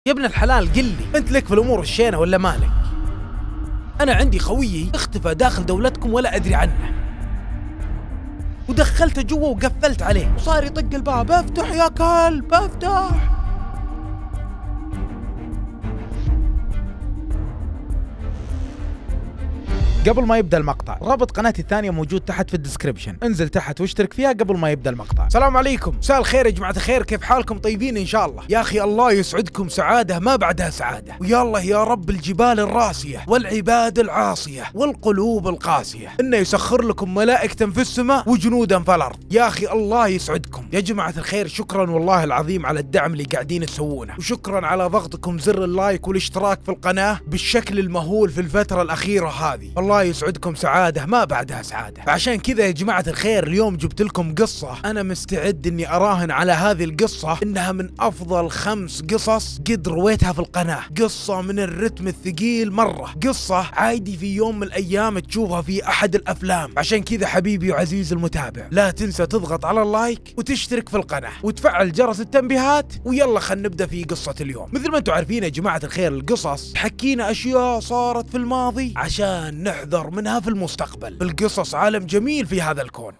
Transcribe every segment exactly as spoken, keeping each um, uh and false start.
يا ابن الحلال قل لي انت لك في الامور الشينه ولا مالك؟ انا عندي خويي اختفى داخل دولتكم ولا ادري عنه، ودخلته جوا وقفلت عليه وصار يطق الباب، افتح يا كلب افتح. قبل ما يبدا المقطع رابط قناتي الثانيه موجود تحت في الديسكربشن، انزل تحت واشترك فيها قبل ما يبدا المقطع. السلام عليكم، مساء الخير يا جماعه الخير، كيف حالكم؟ طيبين ان شاء الله؟ يا اخي الله يسعدكم سعاده ما بعدها سعاده، ويا الله يا رب الجبال الراسيه والعباد العاصيه والقلوب القاسيه انه يسخر لكم ملائكه في السماء وجنودا في الارض. يا اخي الله يسعدكم يا جماعه الخير، شكرا والله العظيم على الدعم اللي قاعدين تسوونه، وشكرا على ضغطكم زر اللايك والاشتراك في القناه بالشكل المهول في الفتره الاخيره هذه. الله يسعدكم سعاده ما بعدها سعاده. فعشان كذا يا جماعه الخير اليوم جبت لكم قصه انا مستعد اني اراهن على هذه القصه انها من افضل خمس قصص قد رويتها في القناه، قصه من الرتم الثقيل مره، قصه عادي في يوم من الايام تشوفها في احد الافلام. عشان كذا حبيبي وعزيزي المتابع لا تنسى تضغط على اللايك وتشترك في القناه وتفعل جرس التنبيهات، ويلا خلينا نبدا في قصه اليوم. مثل ما انتم عارفين يا جماعه الخير القصص تحكينا اشياء صارت في الماضي عشان نحذر منها في المستقبل. القصص عالم جميل في هذا الكون.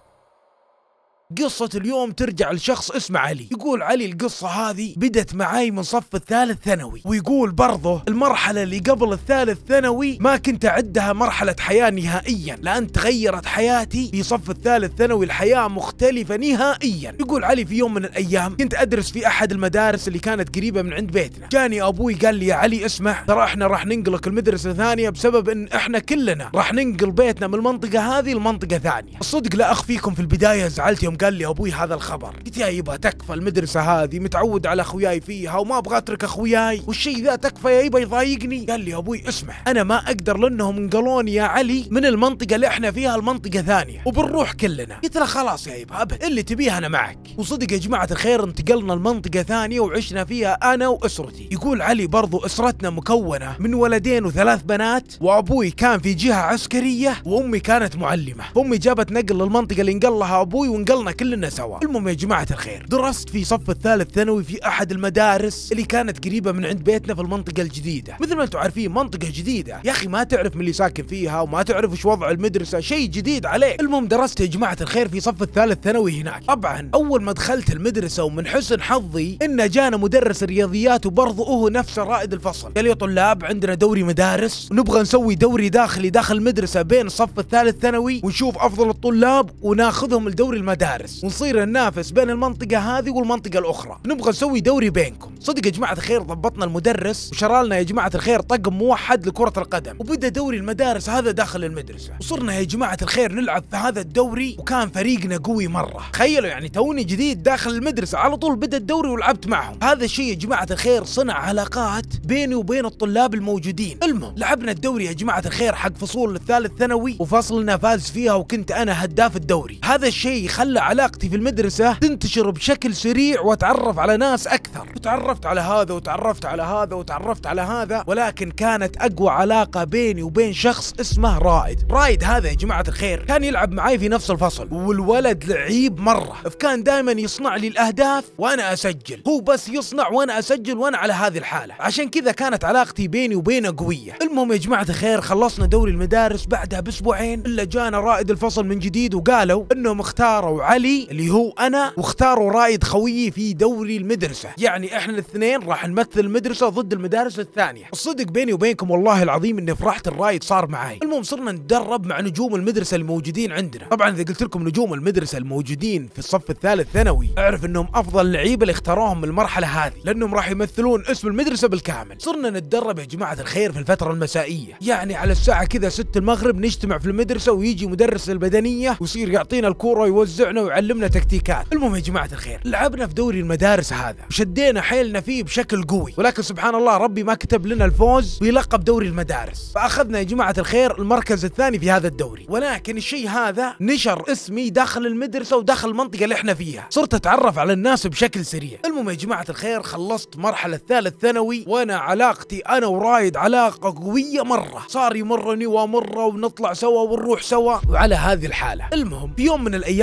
قصة اليوم ترجع لشخص اسمه علي. يقول علي القصة هذه بدت معاي من صف الثالث ثانوي، ويقول برضه المرحلة اللي قبل الثالث ثانوي ما كنت أعدها مرحلة حياة نهائيا، لأن تغيرت حياتي في صف الثالث ثانوي، الحياة مختلفة نهائيا. يقول علي في يوم من الأيام كنت أدرس في أحد المدارس اللي كانت قريبة من عند بيتنا، جاني أبوي قال لي يا علي اسمع ترى احنا راح ننقلك المدرسة ثانية بسبب إن احنا كلنا راح ننقل بيتنا من المنطقة هذه لمنطقة ثانية. الصدق لا أخفيكم في البداية زعلت يوم قال لي ابوي هذا الخبر، قلت يا يبا تكفى المدرسه هذه متعود على اخوياي فيها وما ابغى اترك اخوياي والشيء ذا تكفى يا يبا يضايقني. قال لي ابوي اسمع انا ما اقدر لانهم نقلوني يا علي من المنطقه اللي احنا فيها المنطقه ثانيه وبنروح كلنا. قلت له خلاص يا يبا ابد اللي تبيه انا معك. وصدق يا جماعه الخير انتقلنا المنطقه ثانيه وعشنا فيها انا واسرتي. يقول علي برضو اسرتنا مكونه من ولدين وثلاث بنات، وابوي كان في جهه عسكريه وامي كانت معلمه، امي جابت نقل للمنطقه اللي نقل لها ابوي ونقلنا كلنا سوا. المهم يا جماعة الخير درست في صف الثالث ثانوي في أحد المدارس اللي كانت قريبة من عند بيتنا في المنطقة الجديدة. مثل ما انتم عارفين منطقة جديدة يا أخي ما تعرف من اللي ساكن فيها وما تعرف وش وضع المدرسة، شيء جديد عليك. المهم درست يا جماعة الخير في صف الثالث ثانوي هناك. طبعا أول ما دخلت المدرسة ومن حسن حظي إن جانا مدرس الرياضيات وبرضه هو نفس رائد الفصل، قال يا طلاب عندنا دوري مدارس ونبغى نسوي دوري داخلي داخل المدرسة بين الصف الثالث ثانوي ونشوف أفضل الطلاب وناخذهم لدوري المدارس ونصير ننافس بين المنطقة هذه والمنطقة الأخرى، نبغى نسوي دوري بينكم. صدق يا جماعة الخير ضبطنا المدرس وشرى لنا يا جماعة الخير طقم موحد لكرة القدم، وبدأ دوري المدارس هذا داخل المدرسة، وصرنا يا جماعة الخير نلعب في هذا الدوري وكان فريقنا قوي مرة. تخيلوا يعني توني جديد داخل المدرسة على طول بدأ الدوري ولعبت معهم. هذا الشيء يا جماعة الخير صنع علاقات بيني وبين الطلاب الموجودين. المهم لعبنا الدوري يا جماعة الخير حق فصول الثالث ثانوي وفصلنا فاز فيها وكنت أنا هداف الدوري. هذا الشيء خلى علاقتي في المدرسة تنتشر بشكل سريع واتعرف على ناس اكثر، وتعرفت على هذا وتعرفت على هذا وتعرفت على هذا، ولكن كانت اقوى علاقة بيني وبين شخص اسمه رائد. رائد هذا يا جماعة الخير كان يلعب معي في نفس الفصل، والولد لعيب مرة، فكان دائما يصنع لي الاهداف وانا اسجل، هو بس يصنع وانا اسجل وانا على هذه الحالة، عشان كذا كانت علاقتي بيني وبينه قوية. المهم يا جماعة الخير خلصنا دوري المدارس بعدها باسبوعين الا جانا رائد الفصل من جديد وقالوا انهم اختاروا علي اللي هو انا واختاروا رائد خويي في دوري المدرسة، يعني احنا الاثنين راح نمثل المدرسة ضد المدارس الثانية. الصدق بيني وبينكم والله العظيم اني فرحت الرايد صار معاي. المهم صرنا نتدرب مع نجوم المدرسة الموجودين عندنا. طبعا اذا قلت لكم نجوم المدرسة الموجودين في الصف الثالث ثانوي اعرف انهم افضل لعيبة اللي اختاروهم من المرحلة هذه، لانهم راح يمثلون اسم المدرسة بالكامل. صرنا نتدرب يا جماعة الخير في الفترة المسائية، يعني على الساعة كذا ستة المغرب نجتمع في المدرسة ويجي مدرس البدنية ويصير يعطينا الكورة ويوزعنا ويعلمنا تكتيكات. المهم يا جماعة الخير لعبنا في دوري المدارس هذا وشدينا حيلنا فيه بشكل قوي، ولكن سبحان الله ربي ما كتب لنا الفوز بلقب دوري المدارس، فاخذنا يا جماعة الخير المركز الثاني في هذا الدوري. ولكن الشيء هذا نشر اسمي داخل المدرسة وداخل المنطقة اللي احنا فيها، صرت اتعرف على الناس بشكل سريع. المهم يا جماعة الخير خلصت مرحلة ثالث ثانوي وانا علاقتي انا ورايد علاقة قوية مرة، صار يمرني وامره ونطلع سوا ونروح سوا وعلى هذه الحالة. المهم في يوم من الايام ابوي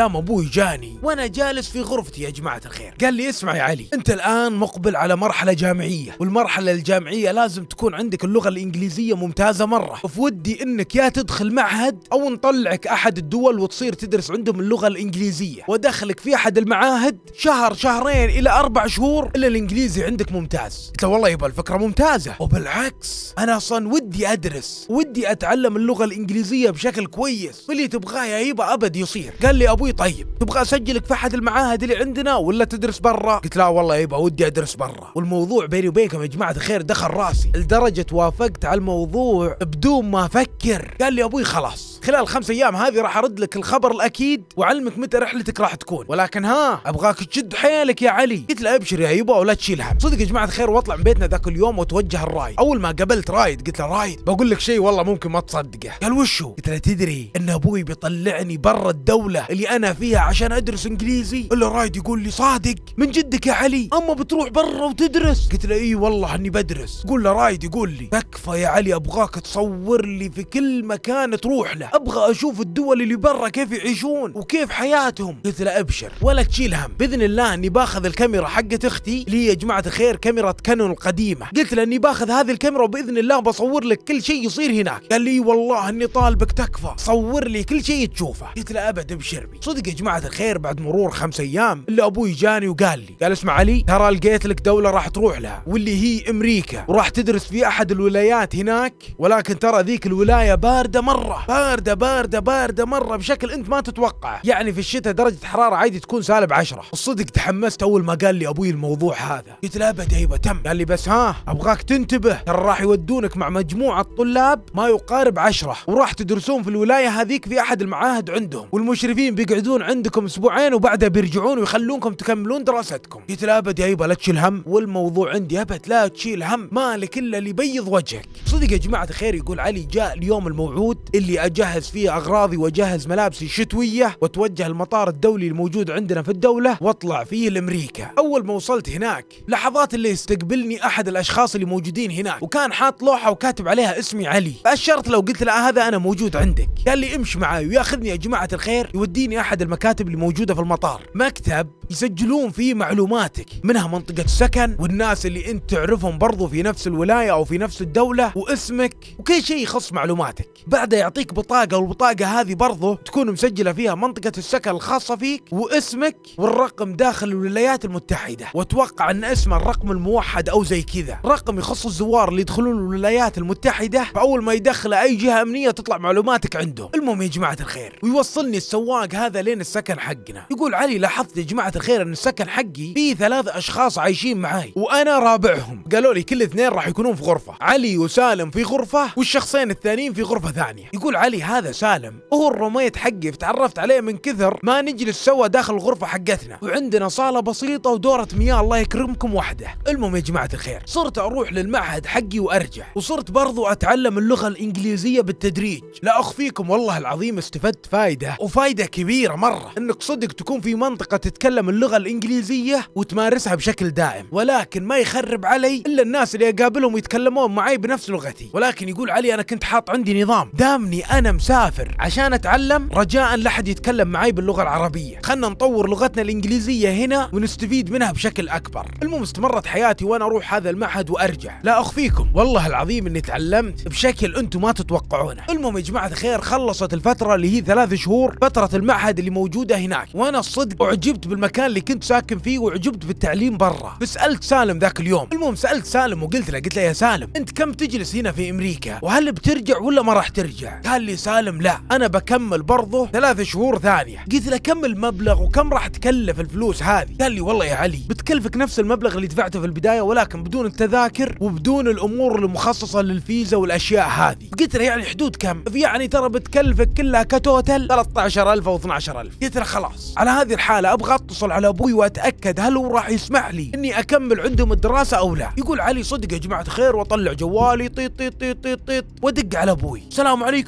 ابوي جاني وانا جالس في غرفتي يا جماعة الخير، قال لي اسمع يا علي، انت الان مقبل على مرحلة جامعية، والمرحلة الجامعية لازم تكون عندك اللغة الانجليزية ممتازة مرة، فودي انك يا تدخل معهد او نطلعك احد الدول وتصير تدرس عندهم اللغة الانجليزية، وادخلك في احد المعاهد شهر شهرين الى اربع شهور الا الانجليزي عندك ممتاز. قلت له والله يبا الفكرة ممتازة، وبالعكس انا اصلا ودي ادرس، ودي اتعلم اللغة الانجليزية بشكل كويس، واللي تبغاه يا يبا ابد يصير. قال لي ابوي طيب تبغى اسجلك في احد المعاهد اللي عندنا ولا تدرس برا؟ قلت لا والله يبا ودي ادرس برا. والموضوع بيني وبينكم يا جماعة الخير دخل راسي لدرجة وافقت على الموضوع بدون ما افكر. قال لي ابوي خلاص خلال خمس ايام هذه راح ارد لك الخبر الاكيد واعلمك متى رحلتك راح تكون، ولكن ها ابغاك تشد حيلك يا علي. قلت له ابشر يا يبا ولا تشيل هم. صدق يا جماعة الخير واطلع من بيتنا ذاك اليوم واتوجه الرايد. اول ما قابلت رايد قلت له رايد بقول لك شيء والله ممكن ما تصدقه. قال وشو؟ قلت له تدري ان ابوي بيطلعني برا الدولة اللي انا فيها عشان ادرس انجليزي؟ الا رايد يقول لي صادق من جدك يا علي اما بتروح برا وتدرس؟ قلت له اي والله اني بدرس. قول له رايد يقول لي تكفى يا علي ابغاك تصور لي في كل مكان تروح له، ابغى اشوف الدول اللي برا كيف يعيشون وكيف حياتهم. قلت له ابشر ولا تشيل هم، باذن الله اني باخذ الكاميرا حقت اختي اللي هي يا جماعة الخير كاميرا كانون القديمة. قلت له اني باخذ هذه الكاميرا وباذن الله بصور لك كل شيء يصير هناك. قال لي والله اني طالبك تكفى صور لي كل شيء تشوفه. قلت له ابد ابشر بي. صدق يا جماعة الخير بعد مرور خمس ايام الا ابوي جاني وقال لي قال اسمع علي ترى لقيت لك دولة راح تروح لها واللي هي امريكا، وراح تدرس في احد الولايات هناك، ولكن ترى ذيك الولاية باردة مرة، باردة باردة باردة مرة بشكل انت ما تتوقع، يعني في الشتاء درجة حرارة عادي تكون سالب عشرة. الصدق تحمست اول ما قال لي ابوي الموضوع هذا. قلت له ابد يبا تم. قال لي بس ها ابغاك تنتبه ترى راح يودونك مع مجموعة طلاب ما يقارب عشرة، وراح تدرسون في الولاية هذيك في احد المعاهد عندهم، والمشرفين بيقعدون عندكم اسبوعين وبعدها بيرجعون ويخلونكم تكملون دراستكم. قلت له ابد يا يبا لا تشيل هم، والموضوع عندي ابد لا تشيل هم، مالك الا اللي يبيض وجهك. صدق يا جماعة الخير يقول علي جاء اليوم الموعود اللي اجهز فيه اغراضي واجهز ملابسي الشتوية واتوجه المطار الدولي الموجود عندنا في الدولة واطلع فيه لامريكا. اول ما وصلت هناك لحظات اللي يستقبلني احد الاشخاص اللي موجودين هناك، وكان حاط لوحة وكاتب عليها اسمي علي، فاشرت له وقلت له هذا انا موجود عندك. قال لي امشي معاي وياخذني يا جماعة الخير يوديني احد المكاتب اللي موجودة في المطار، مكتب يسجلون فيه معلوماتك منها منطقة السكن والناس اللي انت تعرفهم برضو في نفس الولاية او في نفس الدولة واسمك وكل شيء يخص معلوماتك. بعدها يعطيك بطاقة، والبطاقة هذه برضو تكون مسجلة فيها منطقة السكن الخاصة فيك واسمك والرقم داخل الولايات المتحدة، واتوقع ان اسمه الرقم الموحد او زي كذا، رقم يخص الزوار اللي يدخلون الولايات المتحدة، فاول ما يدخل اي جهة امنية تطلع معلوماتك عنده. المهم يا جماعة الخير ويوصلني السواق هذا لين السكن حقنا. يقول علي لاحظت يا جماعة الخير ان السكن حقي فيه ثلاث اشخاص عايشين معاي وانا رابعهم، قالوا لي كل اثنين راح يكونون في غرفة، علي وسالم في غرفة والشخصين الثانيين في غرفة ثانية. يقول علي هذا سالم هو الروميت حقي، فتعرفت عليه من كثر ما نجلس سوا داخل الغرفة حقتنا، وعندنا صالة بسيطة ودورة مياه الله يكرمكم واحدة. المهم يا جماعة الخير صرت اروح للمعهد حقي وارجع، وصرت برضو اتعلم اللغة الانجليزية بالتدريج. لا اخفيكم والله العظيم استفدت فايدة وفايدة كبيرة مرة، انك صدق تكون في منطقة تتكلم اللغة الانجليزية وتمارسها بشكل دائم، ولكن ما يخرب علي الا الناس اللي اقابلهم يتكلمون معي بنفس لغتي. ولكن يقول علي انا كنت حاط عندي نظام دامني انا مسافر عشان اتعلم رجاء لا احد يتكلم معي باللغة العربية، خلنا نطور لغتنا الانجليزية هنا ونستفيد منها بشكل اكبر. المهم استمرت حياتي وانا اروح هذا المعهد وارجع. لا اخفيكم والله العظيم اني تعلمت بشكل انتم ما تتوقعونه. المهم يا جماعة الخير خلصت الفترة اللي هي ثلاث شهور فترة المعهد اللي موجودة هناك، وانا الصدق اعجبت بالمكان اللي كنت ساكن فيه واعجبت بالتعليم برا. فسألت سالم ذاك اليوم، المهم سألت سالم وقلت له قلت له يا سالم انت كم تجلس هنا في امريكا وهل بترجع ولا ما راح ترجع؟ قال لي سالم لا انا بكمل برضه ثلاث شهور ثانية. قلت له كم المبلغ وكم راح تكلف الفلوس هذه؟ قال لي والله يا علي بتكلفك نفس المبلغ اللي دفعته في البداية ولكن بدون التذاكر وبدون الامور المخصصة للفيزا والاشياء هذه. قلت له يعني حدود كم؟ يعني ترى بتكلفك كلها كتوتل ثلاثة عشر ألف او اثني عشر ألف. قلت له خلاص على هذه الحالة ابغى اتصل على ابوي واتاكد هل هو راح يسمح لي اني اكمل عندهم الدراسة او لا. يقول علي صدق يا جماعة خير واطلع جوالي طيط طيط طيط طيط طيط وادق على ابوي، السلام عليكم كيف حالك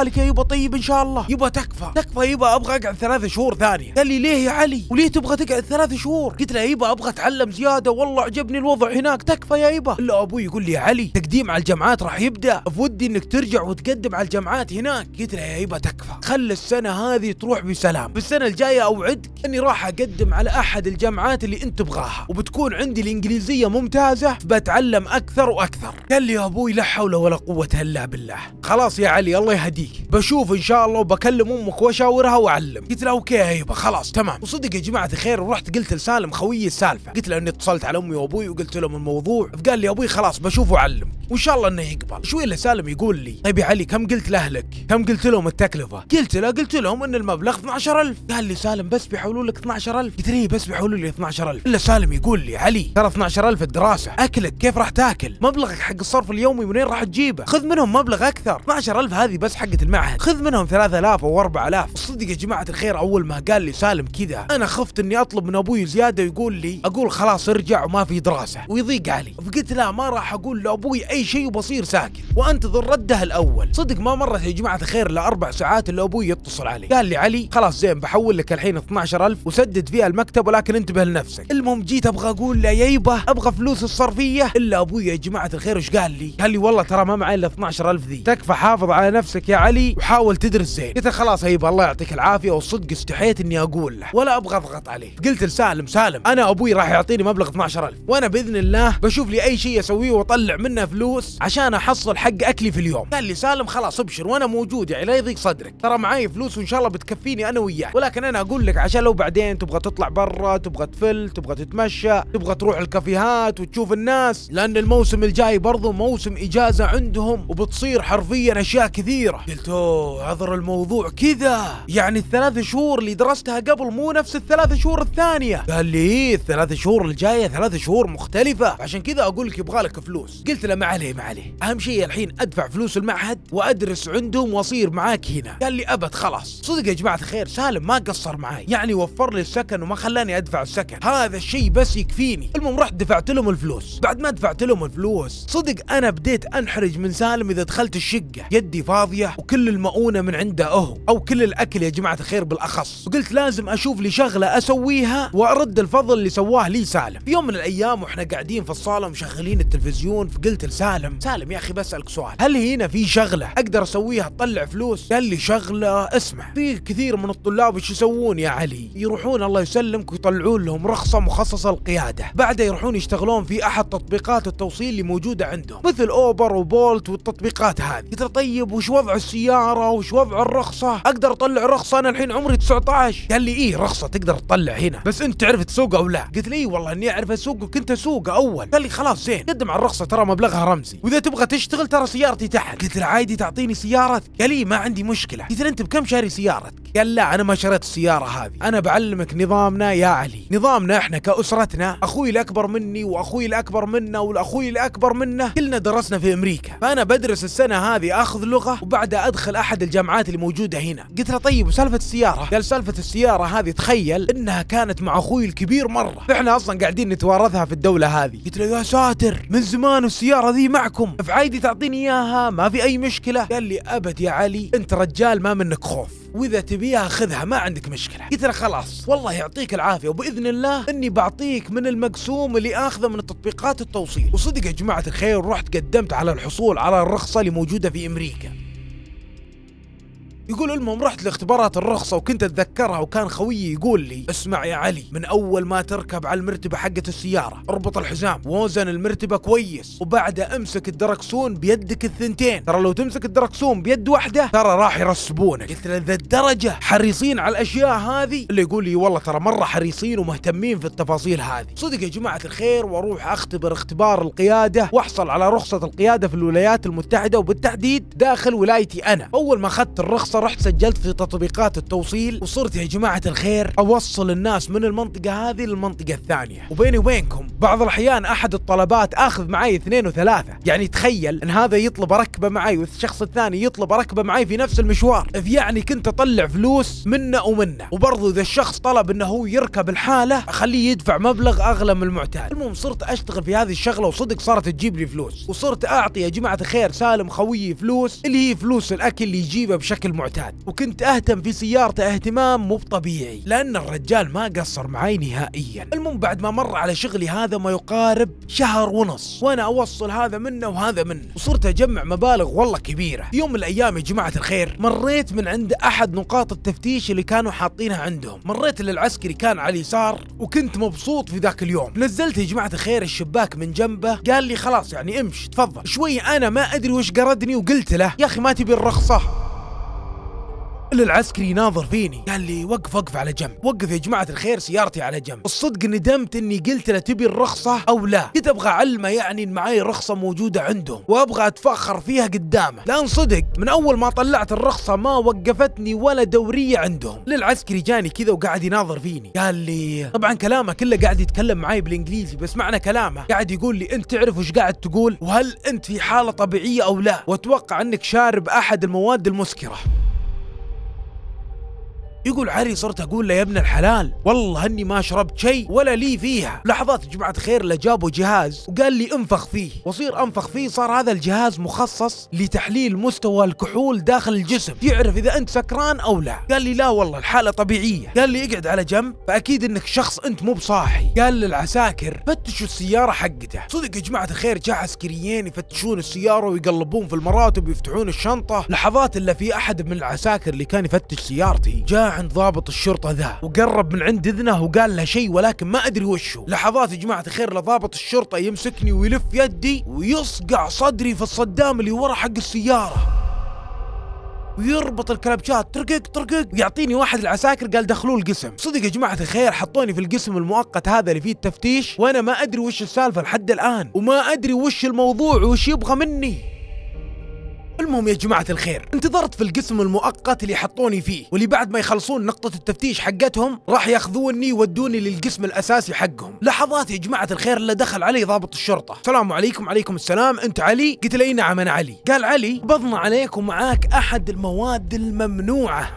ذلك يا يبا طيب ان شاء الله. يبا تكفى تكفى يبا، ابغى اقعد ثلاث شهور ثانيه. قال لي ليه يا علي وليه تبغى تقعد ثلاث شهور؟ قلت له يا يبا ابغى اتعلم زياده، والله عجبني الوضع هناك. تكفى يا يبا. الا ابوي يقول لي يا علي تقديم على الجامعات راح يبدا، بودي انك ترجع وتقدم على الجامعات هناك. قلت له يا يبا تكفى، خلي السنه هذه تروح بسلام، بالسنه الجايه اوعدك اني راح اقدم على احد الجامعات اللي انت تبغاها، وبتكون عندي الانجليزيه ممتازه، بتعلم اكثر واكثر. قال لي يا ابوي لا حول ولا قوه الا بالله. خلاص يا علي الله يهديك، بشوف ان شاء الله وبكلم امك واشاورها واعلم. قلت له اوكي يا يبا خلاص تمام. وصدق يا جماعه الخير ورحت قلت لسالم خويي السالفه، قلت له اني اتصلت على امي وابوي وقلت لهم الموضوع، فقال لي يا ابوي خلاص بشوف واعلم وان شاء الله انه يقبل. شوي الا سالم يقول لي طيب يا علي كم قلت لاهلك؟ كم قلت لهم التكلفه؟ قلت له قلت لهم ان المبلغ اثني عشر ألف. قال لي سالم بس بيحولوا لك اثني عشر ألف. قلت له بس بيحولوا لي اثني عشر ألف. الا سالم يقول لي علي ترى اثني عشر ألف الدراسه، اكلك كيف راح تاكل؟ مبلغك حق الصرف اليومي منين راح تجيبه؟ خذ منهم مبلغ اكثر، اثني عشر ألف هذه بس حقه المعهد، خذ منهم ثلاثة آلاف او أربعة آلاف. الصدق يا جماعه الخير اول ما قال لي سالم كذا انا خفت اني اطلب من ابوي زياده ويقول لي اقول خلاص ارجع وما في دراسه ويضيق علي، فقلت لا ما راح اقول لابوي اي شيء وبصير ساكت وانتظر رده الاول. صدق ما مرت يا جماعه الخير الا اربع ساعات الا ابوي يتصل علي قال لي علي خلاص زين بحول لك الحين اثني عشر ألف وسدد فيها المكتب ولكن انتبه لنفسك. المهم جيت ابغى اقول له يا يبا ابغى فلوس الصرفيه، الا ابوي يا جماعه الخير ايش قال لي؟ قال لي والله ترى ما معي الا اثني عشر ألف ذي، تكفى حافظ على نفسك يا علي وحاول تدرس زين. قلت خلاص يا يبا الله يعطيك العافيه، والصدق استحيت اني اقول له ولا ابغى اضغط عليه. قلت لسالم سالم انا ابوي راح يعطيني مبلغ اثني عشر ألف وانا باذن الله بشوف لي اي شيء اسويه واطلع منه فلوس عشان احصل حق اكلي في اليوم. قال لي سالم خلاص ابشر وانا موجود يعني لا يضيق صدرك، ترى معاي فلوس وان شاء الله بتكفيني انا وياك، ولكن انا اقول لك عشان لو بعدين تبغى تطلع برا، تبغى تفل، تبغى تتمشى، تبغى تروح الكافيهات وتشوف الناس، لان الموسم الجاي برضو موسم اجازه عندهم وبتصير حرفيا اشياء كثيره. قلت اوه عذر الموضوع كذا، يعني الثلاث شهور اللي درستها قبل مو نفس الثلاث شهور الثانيه. قال لي إيه الثلاث شهور الجايه ثلاث شهور مختلفه، عشان كذا اقول لك يبغى لك فلوس. قلت له ما عليه ما عليه، اهم شيء الحين ادفع فلوس المعهد وادرس عندهم واصير معاك هنا. قال لي ابد خلاص. صدق يا جماعه الخير سالم ما قصر معي، يعني وفر لي السكن وما خلاني ادفع السكن، هذا الشيء بس يكفيني. المهم رحت دفعت لهم الفلوس. بعد ما دفعت لهم الفلوس صدق انا بديت انحرج من سالم اذا دخلت الشقه يدي فاضيه وكل المؤونه من عنده هو او كل الاكل يا جماعه الخير بالاخص، وقلت لازم اشوف لي شغله اسويها وارد الفضل اللي سواه لي سالم. في يوم من الايام واحنا قاعدين في الصاله مشغلين التلفزيون، فقلت لسالم سالم يا اخي بسالك سؤال، هل هنا في شغله اقدر اسويها تطلع فلوس؟ قال لي شغله اسمع، في كثير من الطلاب ايش يسوون يا علي؟ يروحون الله يسلمك ويطلعون لهم رخصه مخصصه للقياده، بعدها يروحون يشتغلون في احد تطبيقات التوصيل اللي موجوده عندهم مثل اوبر وبولت والتطبيقات هذه. قلت له طيب وش وضع السياره وش وضع الرخصه؟ اقدر اطلع رخصه انا الحين عمري تسعة عشر. قال لي ايه رخصه تقدر تطلع هنا بس انت تعرف تسوق او لا؟ قلت له ايه والله اني اعرف اسوق وكنت اسوق اول. قال لي خلاص زين قدم على الرخصه ترى مبلغها رمزي، واذا تبغى تشتغل ترى سيارتي تحت. قلت له عادي تعطيني سيارتك؟ قال لي ما عندي مشكله. قلت له انت بكم شاري سيارتك؟ قال لا انا ما شريت السياره هذه، انا بعلمك نظامنا يا علي، نظامنا احنا كاسرتنا اخوي الاكبر مني واخوي الاكبر منه والاخوي الاكبر منه كلنا درسنا في امريكا، فانا بدرس السنه هذه اخذ لغه وبعدها ادخل احد الجامعات اللي موجوده هنا. قلت له طيب وسالفه السياره؟ قال سالفه السياره هذه تخيل انها كانت مع اخوي الكبير مره، احنا اصلا قاعدين نتوارثها في الدوله هذه. قلت له يا ساتر من زمان السياره ذي معكم، فعادي تعطيني اياها ما في اي مشكله. قال لي ابد يا علي انت رجال ما منك خوف، واذا تبيها خذها ما عندك مشكله. قلت له خلاص والله يعطيك العافيه وباذن الله اني بعطيك من المقسوم اللي اخذه من تطبيقات التوصيل. وصدق يا جماعه الخير رحت قدمت على الحصول على الرخصه اللي موجوده في امريكا. يقول المهم رحت لاختبارات الرخصة وكنت اتذكرها، وكان خويي يقول لي اسمع يا علي من اول ما تركب على المرتبة حقة السيارة اربط الحزام ووزن المرتبة كويس وبعدها امسك الدركسون بيدك الثنتين، ترى لو تمسك الدركسون بيد واحدة ترى راح يرسبونك. قلت له ذا الدرجة حريصين على الاشياء هذه؟ اللي يقول لي والله ترى مرة حريصين ومهتمين في التفاصيل هذه. صدق يا جماعة الخير واروح اختبر اختبار القيادة واحصل على رخصة القيادة في الولايات المتحدة وبالتحديد داخل ولايتي انا. اول ما اخذت الرخصة الشرطة رحت سجلت في تطبيقات التوصيل، وصرت يا جماعة الخير أوصل الناس من المنطقة هذه للمنطقة الثانية. وبيني وبينكم بعض الأحيان أحد الطلبات آخذ معي اثنين وثلاثة، يعني تخيل إن هذا يطلب أركبه معي والشخص الثاني يطلب أركبه معي في نفس المشوار، يعني كنت أطلع فلوس منه ومنه. وبرضو إذا الشخص طلب إنه هو يركب الحالة أخليه يدفع مبلغ أغلى من المعتاد. المهم صرت أشتغل في هذه الشغلة وصدق صارت تجيب لي فلوس، وصرت أعطي يا جماعة الخير سالم خويي فلوس اللي هي فلوس الأكل اللي يجيبه بشكل معتاد. وكنت أهتم في سيارته اهتمام مو طبيعي لأن الرجال ما قصر معي نهائيا. المهم بعد ما مر على شغلي هذا ما يقارب شهر ونص وأنا أوصل هذا منه وهذا منه، وصرت أجمع مبالغ والله كبيرة. في يوم من الأيام يا جماعة الخير مريت من عند أحد نقاط التفتيش اللي كانوا حاطينها عندهم، مريت للعسكري كان على اليسار وكنت مبسوط في ذاك اليوم. نزلت يا جماعة الخير الشباك من جنبه، قال لي خلاص يعني امشي تفضل. شوي أنا ما أدري وش قردني وقلت له يا أخي ما تبي الرخصة؟ العسكري يناظر فيني قال لي وقف وقف على جنب. وقف يا جماعة الخير سيارتي على جنب. الصدق ندمت اني قلت له تبي الرخصة او لا، كنت ابغى اعلمه يعني ان معي رخصة موجودة عندهم وابغى اتفخر فيها قدامه، لان صدق من اول ما طلعت الرخصة ما وقفتني ولا دورية عندهم. للعسكري جاني كذا وقاعد يناظر فيني، قال لي طبعا كلامه كله قاعد يتكلم معي بالانجليزي بس معنى كلامه قاعد يقول لي انت تعرف وش قاعد تقول وهل انت في حالة طبيعية او لا، واتوقع انك شارب احد المواد المسكرة. يقول علي صرت اقول له يا ابن الحلال والله اني ما شربت شيء ولا لي فيها. لحظات يا جماعه الخير اللي جابوا جهاز وقال لي انفخ فيه، وصير انفخ فيه. صار هذا الجهاز مخصص لتحليل مستوى الكحول داخل الجسم، يعرف اذا انت سكران او لا. قال لي لا والله الحاله طبيعيه. قال لي اقعد على جنب فاكيد انك شخص انت مو بصاحي. قال للعساكر فتشوا السياره حقته. صدق يا جماعه الخير جاء عسكريين يفتشون السياره ويقلبون في المراتب ويفتحون الشنطه. لحظات الا في احد من العساكر اللي كان يفتش سيارتي جاء عند ضابط الشرطة ذا وقرب من عند اذنه وقال له شيء ولكن ما ادري وشه. لحظات يا جماعة الخير لضابط الشرطة يمسكني ويلف يدي ويصقع صدري في الصدام اللي ورا حق السيارة ويربط الكلبشات طرقق طرقق ويعطيني واحد العساكر قال دخلوه القسم. صدق يا جماعة الخير حطوني في القسم المؤقت هذا اللي فيه التفتيش وانا ما ادري وش السالفة لحد الان وما ادري وش الموضوع وش يبغى مني. المهم يا جماعة الخير انتظرت في القسم المؤقت اللي حطوني فيه، واللي بعد ما يخلصون نقطة التفتيش حقتهم راح ياخذوني وودوني للقسم الاساسي حقهم. لحظات يا جماعة الخير اللي دخل علي ضابط الشرطة. السلام عليكم. عليكم السلام. انت علي؟ قلت له نعم انا علي. قال علي بضنا عليك ومعاك احد المواد الممنوعة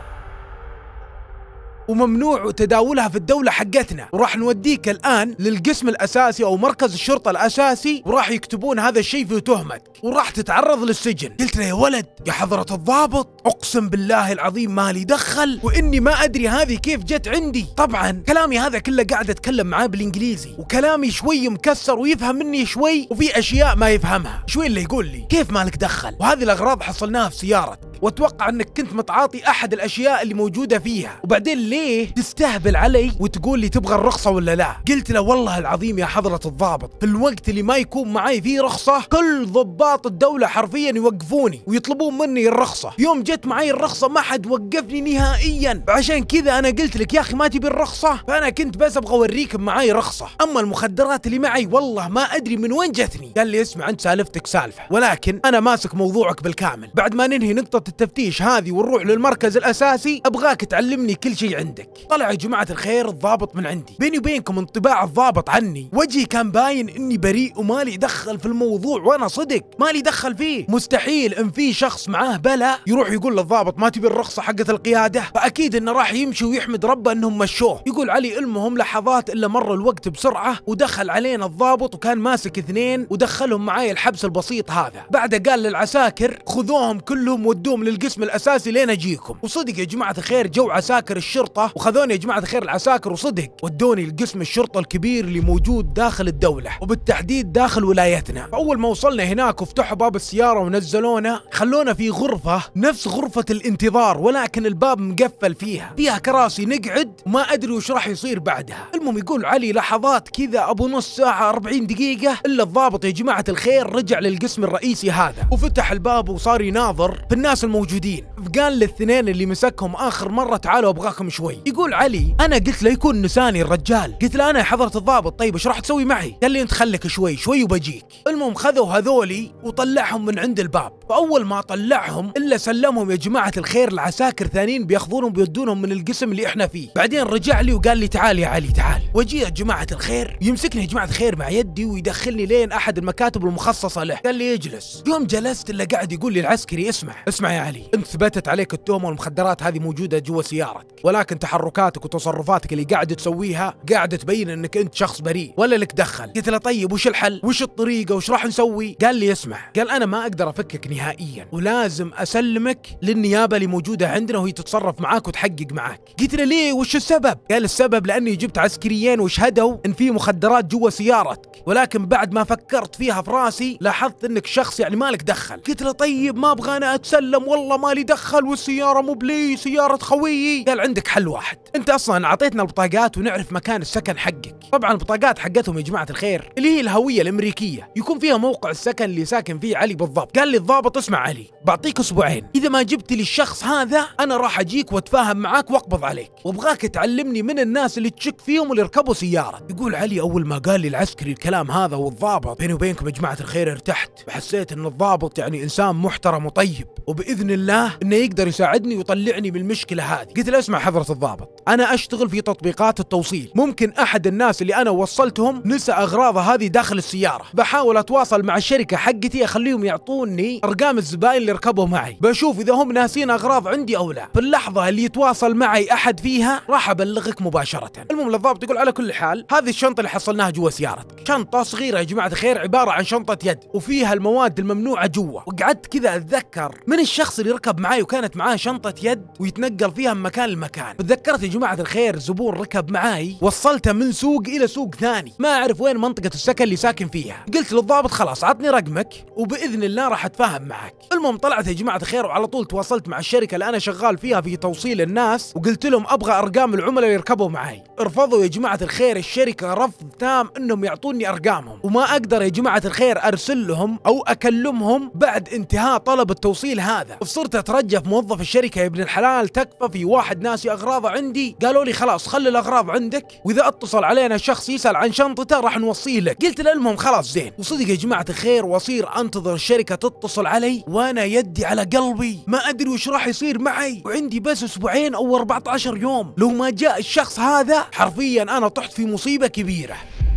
وممنوع تداولها في الدولة حقتنا، وراح نوديك الآن للقسم الأساسي أو مركز الشرطة الأساسي وراح يكتبون هذا الشيء في تهمتك وراح تتعرض للسجن. قلت له يا ولد يا حضرة الضابط أقسم بالله العظيم ما لي دخل وإني ما أدري هذه كيف جت عندي. طبعا كلامي هذا كله قاعد أتكلم معاه بالإنجليزي وكلامي شوي مكسر ويفهم مني شوي وفي أشياء ما يفهمها. شوي اللي يقول لي كيف مالك دخل وهذه الأغراض حصلناها في سيارتك واتوقع انك كنت متعاطي احد الاشياء اللي موجوده فيها، وبعدين ليه تستهبل علي وتقول لي تبغى الرخصه ولا لا؟ قلت له والله العظيم يا حضره الضابط في الوقت اللي ما يكون معي فيه رخصه كل ضباط الدوله حرفيا يوقفوني ويطلبون مني الرخصه. يوم جت معي الرخصه ما حد وقفني نهائيا، عشان كذا انا قلت لك يا اخي ما تبي الرخصه، فانا كنت بس ابغى اوريك معي رخصه. اما المخدرات اللي معي والله ما ادري من وين جتني. قال لي اسمع انت سالفتك سالفه ولكن انا ماسك موضوعك بالكامل، بعد ما ننهي نقطه التفتيش هذه ونروح للمركز الاساسي ابغاك تعلمني كل شيء عندك. طلع يا جماعه الخير الضابط من عندي. بيني وبينكم انطباع الضابط عني وجهي كان باين اني بريء ومالي دخل في الموضوع، وانا صدق مالي دخل فيه. مستحيل ان في شخص معاه بلا يروح يقول للضابط ما تبي الرخصه حقت القياده، فاكيد انه راح يمشي ويحمد ربه انهم مشوه. يقول علي المهم لحظات الا مر الوقت بسرعه ودخل علينا الضابط وكان ماسك اثنين ودخلهم معاي الحبس البسيط هذا. بعد قال للعساكر خذوهم كلهم ودوهم للقسم الاساسي لين اجيكم. وصدق يا جماعه الخير جو عساكر الشرطه وخذوني يا جماعه الخير العساكر وصدق ودوني لقسم الشرطه الكبير اللي موجود داخل الدوله وبالتحديد داخل ولايتنا. فاول ما وصلنا هناك وفتحوا باب السياره ونزلونا خلونا في غرفه نفس غرفه الانتظار ولكن الباب مقفل فيها، فيها كراسي نقعد وما ادري وش راح يصير بعدها. المهم يقول علي لحظات كذا ابو نص ساعه أربعين دقيقه الا الضابط يا جماعه الخير رجع للقسم الرئيسي هذا وفتح الباب وصار يناظر في الناس موجودين. فقال للاثنين اللي مسكهم آخر مرة تعالوا أبغاكم شوي. يقول علي أنا قلت له يكون نساني الرجال، قلت له أنا يا حضرة الضابط طيب إيش راح تسوي معي؟ قال لي أنت خليك شوي شوي وبجيك. المهم خذوا هذولي وطلعهم من عند الباب، وأول ما طلعهم إلا سلمهم يا جماعة الخير العساكر ثانيين بياخذونهم بيودونهم من القسم اللي إحنا فيه. بعدين رجع لي وقال لي تعال يا علي تعال، وجي يا جماعة الخير يمسكني يا جماعة الخير مع يدي ويدخلني لين أحد المكاتب المخصصة له. قال لي اجلس. يوم جلست إلا قاعد يقول لي العسكري اسمع اسمع يا علي، أنت ثبتت عليك التهمة والمخدرات هذه موجودة جوا سيارتك، ولكن تحركاتك وتصرفاتك اللي قاعد تسويها قاعد تبين انك انت شخص بريء ولا لك دخل. قلت له طيب وش الحل؟ وش الطريقة؟ وش راح نسوي؟ قال لي اسمع، قال انا ما اقدر افكك نهائيا ولازم اسلمك للنيابة اللي موجودة عندنا وهي تتصرف معاك وتحقق معاك. قلت له ليه وش السبب؟ قال السبب لاني جبت عسكريين وشهدوا ان في مخدرات جوا سيارتك، ولكن بعد ما فكرت فيها في راسي لاحظت انك شخص يعني مالك دخل. قلت له طيب ما ابغى انا اتسلم والله مالي دخل والسيارة مو بلي سيارة خويي. قال عندك حل واحد، انت اصلا اعطيتنا البطاقات ونعرف مكان السكن حقك. طبعا البطاقات حقتهم يا جماعة الخير اللي هي الهوية الامريكية يكون فيها موقع السكن اللي ساكن فيه علي بالضبط. قال لي الضابط اسمع علي بعطيك اسبوعين، اذا ما جبت لي الشخص هذا انا راح اجيك واتفاهم معاك واقبض عليك، وابغاك تعلمني من الناس اللي تشك فيهم اللي يركبوا سيارة. يقول علي اول ما قال لي العسكري الكلام هذا والضابط بيني وبينكم يا جماعة الخير ارتحت، وحسيت ان الضابط يعني انسان محترم وطيب وباذن الله انه يقدر يساعدني ويطلعني من المشكلة هذه. قلت له اسمع حضرة الضابط انا اشتغل في تطبيقات التوصيل، ممكن احد الناس اللي انا وصلتهم نسى اغراضه هذه داخل السيارة، بحاول اتواصل مع الشركة حقتي اخليهم يعطوني ارقام الزباين اللي ركبوا معي، بشوف اذا هم ناسين اغراض عندي او لا، في اللحظة اللي يتواصل معي احد فيها راح ابلغك مباشرة. المهم للضابط يقول على كل حال هذه الشنطة اللي حصلناها جوا سيارتك، شنطة صغيرة يا جماعة الخير عبارة عن شنطة يد وفيها المواد الممنوعة جوا. وقعدت كذا اتذكر من الشخص اللي ركب معي وكانت معاه شنطة يد ويتنقل فيها من مكان لمكان. تذكرت يا جماعة الخير زبون ركب معاي وصلته من سوق الى سوق ثاني ما اعرف وين منطقة السكن اللي ساكن فيها. قلت للضابط خلاص عطني رقمك وباذن الله راح اتفاهم معك. المهم طلعت يا جماعة الخير وعلى طول تواصلت مع الشركة اللي انا شغال فيها في توصيل الناس وقلت لهم ابغى ارقام العملاء اللي يركبوا معاي. رفضوا يا جماعة الخير الشركة رفض تام انهم يعطوني ارقامهم، وما اقدر يا جماعة الخير ارسل لهم او اكلمهم بعد انتهاء طلب التوصيل هذا. فصرت اترجف موظف الشركة يا ابن الحلال تكفى في واحد ناسي اغراضه عندي. قالوا لي خلاص خلي الاغراض عندك واذا اتصل علينا شخص يسأل عن شنطته راح نوصيه لك. قلت لهم خلاص زين. وصدق يا جماعة الخير واصير انتظر الشركة تتصل علي وانا يدي على قلبي ما ادري وش راح يصير معي، وعندي بس اسبوعين او أربعة عشر يوم، لو ما جاء الشخص هذا حرفيا انا طحت في مصيبة كبيرة.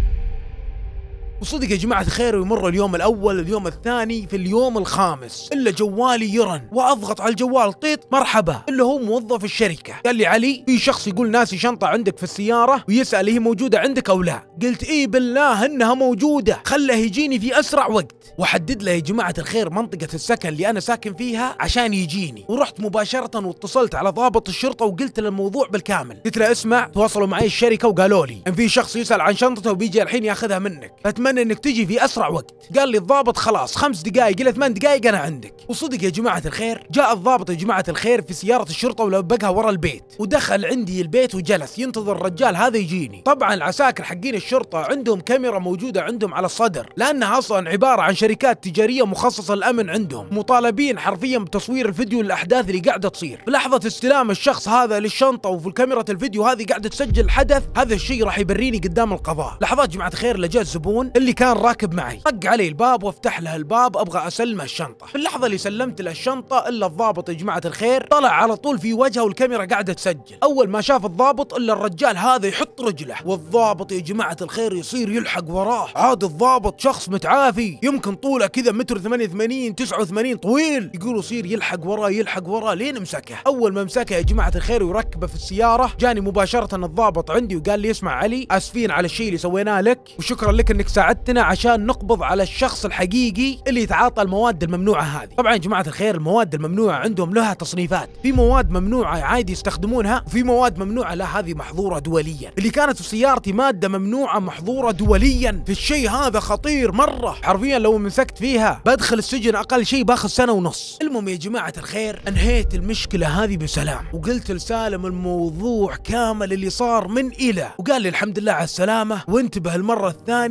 وصدق يا جماعة الخير ويمر اليوم الأول اليوم الثاني في اليوم الخامس إلا جوالي يرن وأضغط على الجوال طيط مرحبا اللي هو موظف الشركة. قال لي علي في شخص يقول ناسي شنطة عندك في السيارة ويسأل هي موجودة عندك أو لا. قلت إيه بالله إنها موجودة خله يجيني في أسرع وقت، وحدد له يا جماعة الخير منطقة السكن اللي أنا ساكن فيها عشان يجيني. ورحت مباشرة واتصلت على ضابط الشرطة وقلت له الموضوع بالكامل. قلت له اسمع تواصلوا معي الشركة وقالوا لي إن في شخص يسأل عن شنطته وبيجي الحين ياخذها منك، اتمنى انك تجي في اسرع وقت. قال لي الضابط خلاص خمس دقائق الى ثمان دقائق انا عندك. وصدق يا جماعة الخير جاء الضابط يا جماعة الخير في سيارة الشرطة ولبقها ورا البيت ودخل عندي البيت وجلس ينتظر الرجال هذا يجيني. طبعا العساكر حقين الشرطة عندهم كاميرا موجودة عندهم على الصدر لانها اصلا عبارة عن شركات تجارية مخصصة للامن عندهم، مطالبين حرفيا بتصوير الفيديو للاحداث اللي قاعدة تصير. في لحظة استلام الشخص هذا للشنطة وفي الكاميرا الفيديو هذه قاعدة تسجل الحدث، هذا الشيء راح يبريني قدام القضاء. لحظات جماعة الخير لجاء الزبون اللي كان راكب معي طق علي الباب وافتح له الباب ابغى اسلمه الشنطه. في اللحظه اللي سلمت له الشنطه الا الضابط يا جماعه الخير طلع على طول في وجهه والكاميرا قاعده تسجل. اول ما شاف الضابط الا الرجال هذا يحط رجله والضابط يا جماعه الخير يصير يلحق وراه. عاد الضابط شخص متعافي يمكن طوله كذا متر ثمانية وثمانين تسعة وثمانين طويل، يقولوا يصير يلحق وراه يلحق وراه لين مسكه. اول ما مسكه يا جماعه الخير ويركبه في السياره جاني مباشره الضابط عندي وقال لي اسمع علي اسفين على الشيء اللي سويناه لك وشكرا لك انك ساعدتنا عشان نقبض على الشخص الحقيقي اللي يتعاطى المواد الممنوعة هذه. طبعا يا جماعة الخير المواد الممنوعة عندهم لها تصنيفات، في مواد ممنوعة عادي يستخدمونها وفي مواد ممنوعة لا هذه محظورة دوليا. اللي كانت في سيارتي مادة ممنوعة محظورة دوليا، في الشيء هذا خطير مرة حرفيا لو مسكت فيها بدخل السجن اقل شيء باخذ سنة ونص. المهم يا جماعة الخير انهيت المشكلة هذه بسلام وقلت لسالم الموضوع كامل اللي صار من الى، وقال لي الحمد لله على السلامة وانتبه المرة الثانية يصير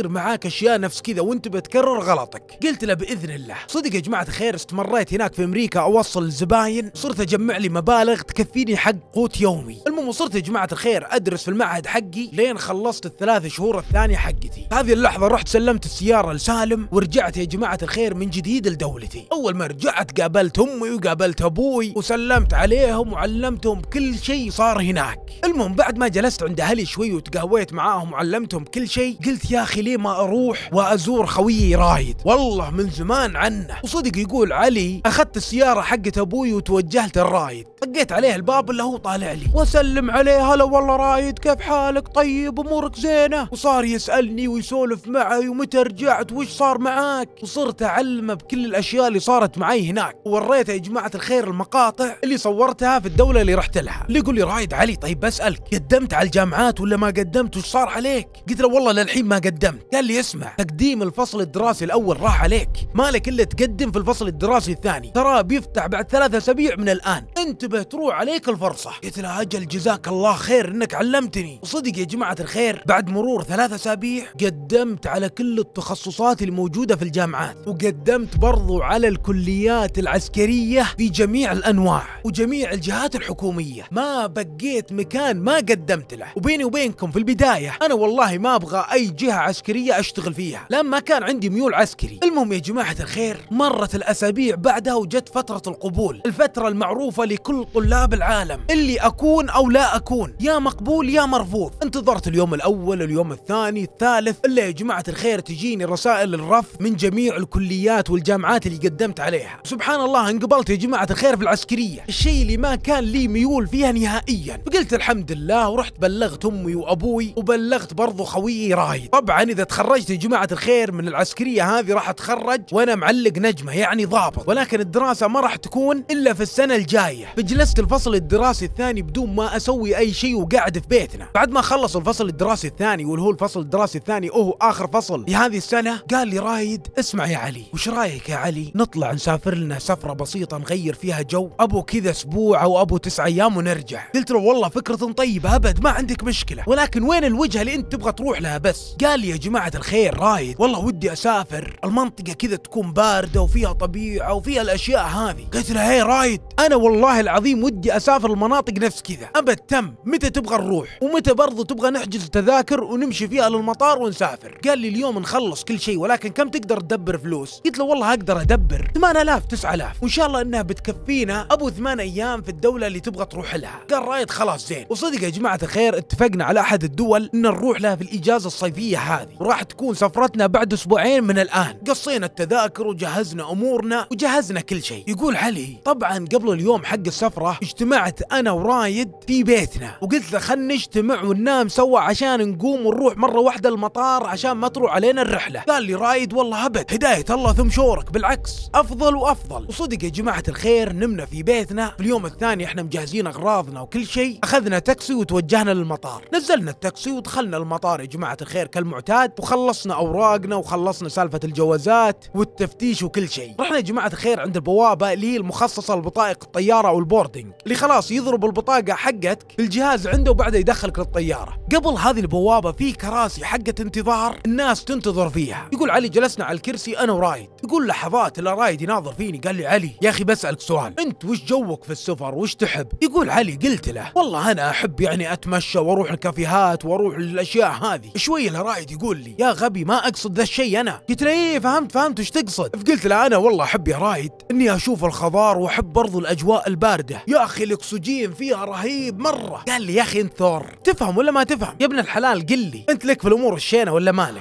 بتصير معاك اشياء نفس كذا وانت بتكرر غلطك. قلت له باذن الله. صدق يا جماعه الخير استمريت هناك في امريكا اوصل الزباين، صرت اجمع لي مبالغ تكفيني حق قوت يومي. المهم صرت يا جماعه الخير ادرس في المعهد حقي لين خلصت الثلاث شهور الثانيه حقتي. هذه اللحظه رحت سلمت السياره لسالم ورجعت يا جماعه الخير من جديد لدولتي. اول ما رجعت قابلت امي وقابلت ابوي وسلمت عليهم وعلمتهم كل شيء صار هناك. المهم بعد ما جلست عند اهلي شوي وتقهويت معاهم وعلمتهم كل شيء، قلت يا اخي ليه ما اروح وازور خويي رايد، والله من زمان عنه. وصدق يقول علي اخذت السياره حقت ابوي وتوجهت الرايد، طقيت عليه الباب اللي هو طالع لي واسلم عليه، هلا والله رايد كيف حالك، طيب امورك زينه، وصار يسالني ويسولف معي ومتى رجعت وش صار معاك، وصرت اعلمه بكل الاشياء اللي صارت معي هناك. ووريته يا جماعه الخير المقاطع اللي صورتها في الدوله اللي رحت لها. اللي يقول لي رايد علي طيب بسالك قدمت على الجامعات ولا ما قدمت، وش صار عليك؟ قلت له والله للحين ما قدمت. قال لي اسمع، تقديم الفصل الدراسي الاول راح عليك، مالك الا تقدم في الفصل الدراسي الثاني، ترى بيفتح بعد ثلاثة اسابيع من الان، انتبه تروح عليك الفرصه. قلت له اجل جزاك الله خير انك علمتني. وصدق يا جماعه الخير بعد مرور ثلاث اسابيع قدمت على كل التخصصات الموجوده في الجامعات، وقدمت برضو على الكليات العسكريه في جميع الانواع وجميع الجهات الحكوميه، ما بقيت مكان ما قدمت له. وبيني وبينكم في البدايه انا والله ما ابغى اي جهه عسكريه اشتغل فيها لان ما كان عندي ميول عسكري. المهم يا جماعه الخير مرت الاسابيع بعدها وجت فتره القبول، الفتره المعروفه لكل طلاب العالم اللي اكون او لا اكون، يا مقبول يا مرفوض. انتظرت اليوم الاول، اليوم الثاني، الثالث، الا يا جماعه الخير تجيني رسائل الرف من جميع الكليات والجامعات اللي قدمت عليها. سبحان الله انقبلت يا جماعه الخير في العسكريه، الشيء اللي ما كان لي ميول فيها نهائيا. فقلت الحمد لله ورحت بلغت امي وابوي وبلغت برضو خويي رايد. طبعا اذا تخرجت يا جماعه الخير من العسكريه هذه راح اتخرج وانا معلق نجمه يعني ضابط، ولكن الدراسه ما راح تكون الا في السنه الجايه. فجلست الفصل الدراسي الثاني بدون ما اسوي اي شيء وقاعد في بيتنا. بعد ما خلص الفصل الدراسي الثاني واللي هو الفصل الدراسي الثاني وهو اخر فصل لهذه السنه، قال لي رايد اسمع يا علي، وش رايك يا علي نطلع نسافر لنا سفره بسيطه نغير فيها جو، ابو كذا اسبوع او ابو تسع ايام ونرجع. قلت له والله فكره طيبه ابد ما عندك مشكله، ولكن وين الوجهه اللي انت تبغى تروح لها بس؟ قال لي يا جماعه الخير رايد والله ودي اسافر المنطقه كذا تكون بارده وفيها طبيعه وفيها الاشياء هذه. قلت له هي رايد انا والله العظيم ودي اسافر المناطق نفس كذا. ابد تم، متى تبغى نروح ومتى برضو تبغى نحجز تذاكر ونمشي فيها للمطار ونسافر؟ قال لي اليوم نخلص كل شيء ولكن كم تقدر تدبر فلوس؟ قلت له والله اقدر ادبر ثمانية آلاف تسعة آلاف وان شاء الله انها بتكفينا ابو ثمان ايام في الدوله اللي تبغى تروح لها. قال رايد خلاص زين. وصدق يا جماعه الخير اتفقنا على احد الدول ان نروح لها في الاجازه الصيفيه هذه، وراح تكون سفرتنا بعد اسبوعين من الان. قصينا التذاكر وجهزنا امورنا وجهزنا كل شيء. يقول علي طبعا قبل اليوم حق السفره اجتمعت انا ورايد في بيتنا وقلت له خلنا نجتمع وننام سوا عشان نقوم ونروح مره واحده المطار عشان ما تروح علينا الرحله. قال لي رايد والله ابد هدايه الله ثم شورك، بالعكس افضل وافضل. وصدق يا جماعه الخير نمنا في بيتنا. في اليوم الثاني احنا مجهزين اغراضنا وكل شيء، اخذنا تاكسي وتوجهنا للمطار. نزلنا التاكسي ودخلنا المطار يا جماعه الخير كالمعتاد، وخلصنا اوراقنا وخلصنا سالفه الجوازات والتفتيش وكل شيء. رحنا يا جماعه الخير عند البوابه اللي هي المخصصه لبطائق الطياره والبوردنج، اللي خلاص يضرب البطاقه حقتك في الجهاز عنده وبعدها يدخلك للطياره. قبل هذه البوابه في كراسي حقت انتظار الناس تنتظر فيها. يقول علي جلسنا على الكرسي انا ورايد. يقول لحظات الا رايد يناظر فيني، قال لي علي يا اخي بسالك سؤال، انت وش جوك في السفر وش تحب؟ يقول علي قلت له والله انا احب يعني اتمشى واروح الكافيهات واروح الاشياء هذه. شويه لرايد يقول لي يا غبي ما اقصد ذا الشيء انا. قلت له ايه فهمت فهمت وش تقصد. فقلت له انا والله احب يا رايد اني اشوف الخضار واحب برضو الاجواء البارده، يا اخي الاكسجين فيها رهيب مره. قال لي يا اخي انت ثور تفهم ولا ما تفهم يا ابن الحلال؟ قل لي انت لك في الامور الشينه ولا مالك؟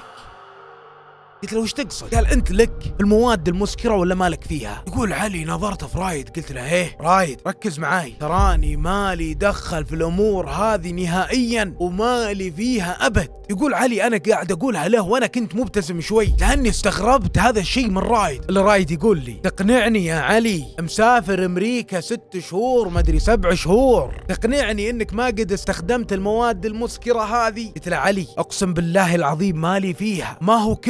قلت له وش تقصد؟ قال انت لك في المواد المسكره ولا مالك فيها؟ يقول علي نظرت في رايد قلت له ايه رايد ركز معاي، تراني مالي دخل في الامور هذه نهائيا ومالي فيها ابد. يقول علي انا قاعد اقولها له وانا كنت مبتسم شوي لاني استغربت هذا الشيء من رايد. اللي رايد يقول لي تقنعني يا علي مسافر امريكا ست شهور ما ادري سبع شهور، تقنعني انك ما قد استخدمت المواد المسكره هذه. قلت له علي اقسم بالله العظيم مالي فيها، ما هو كل من راح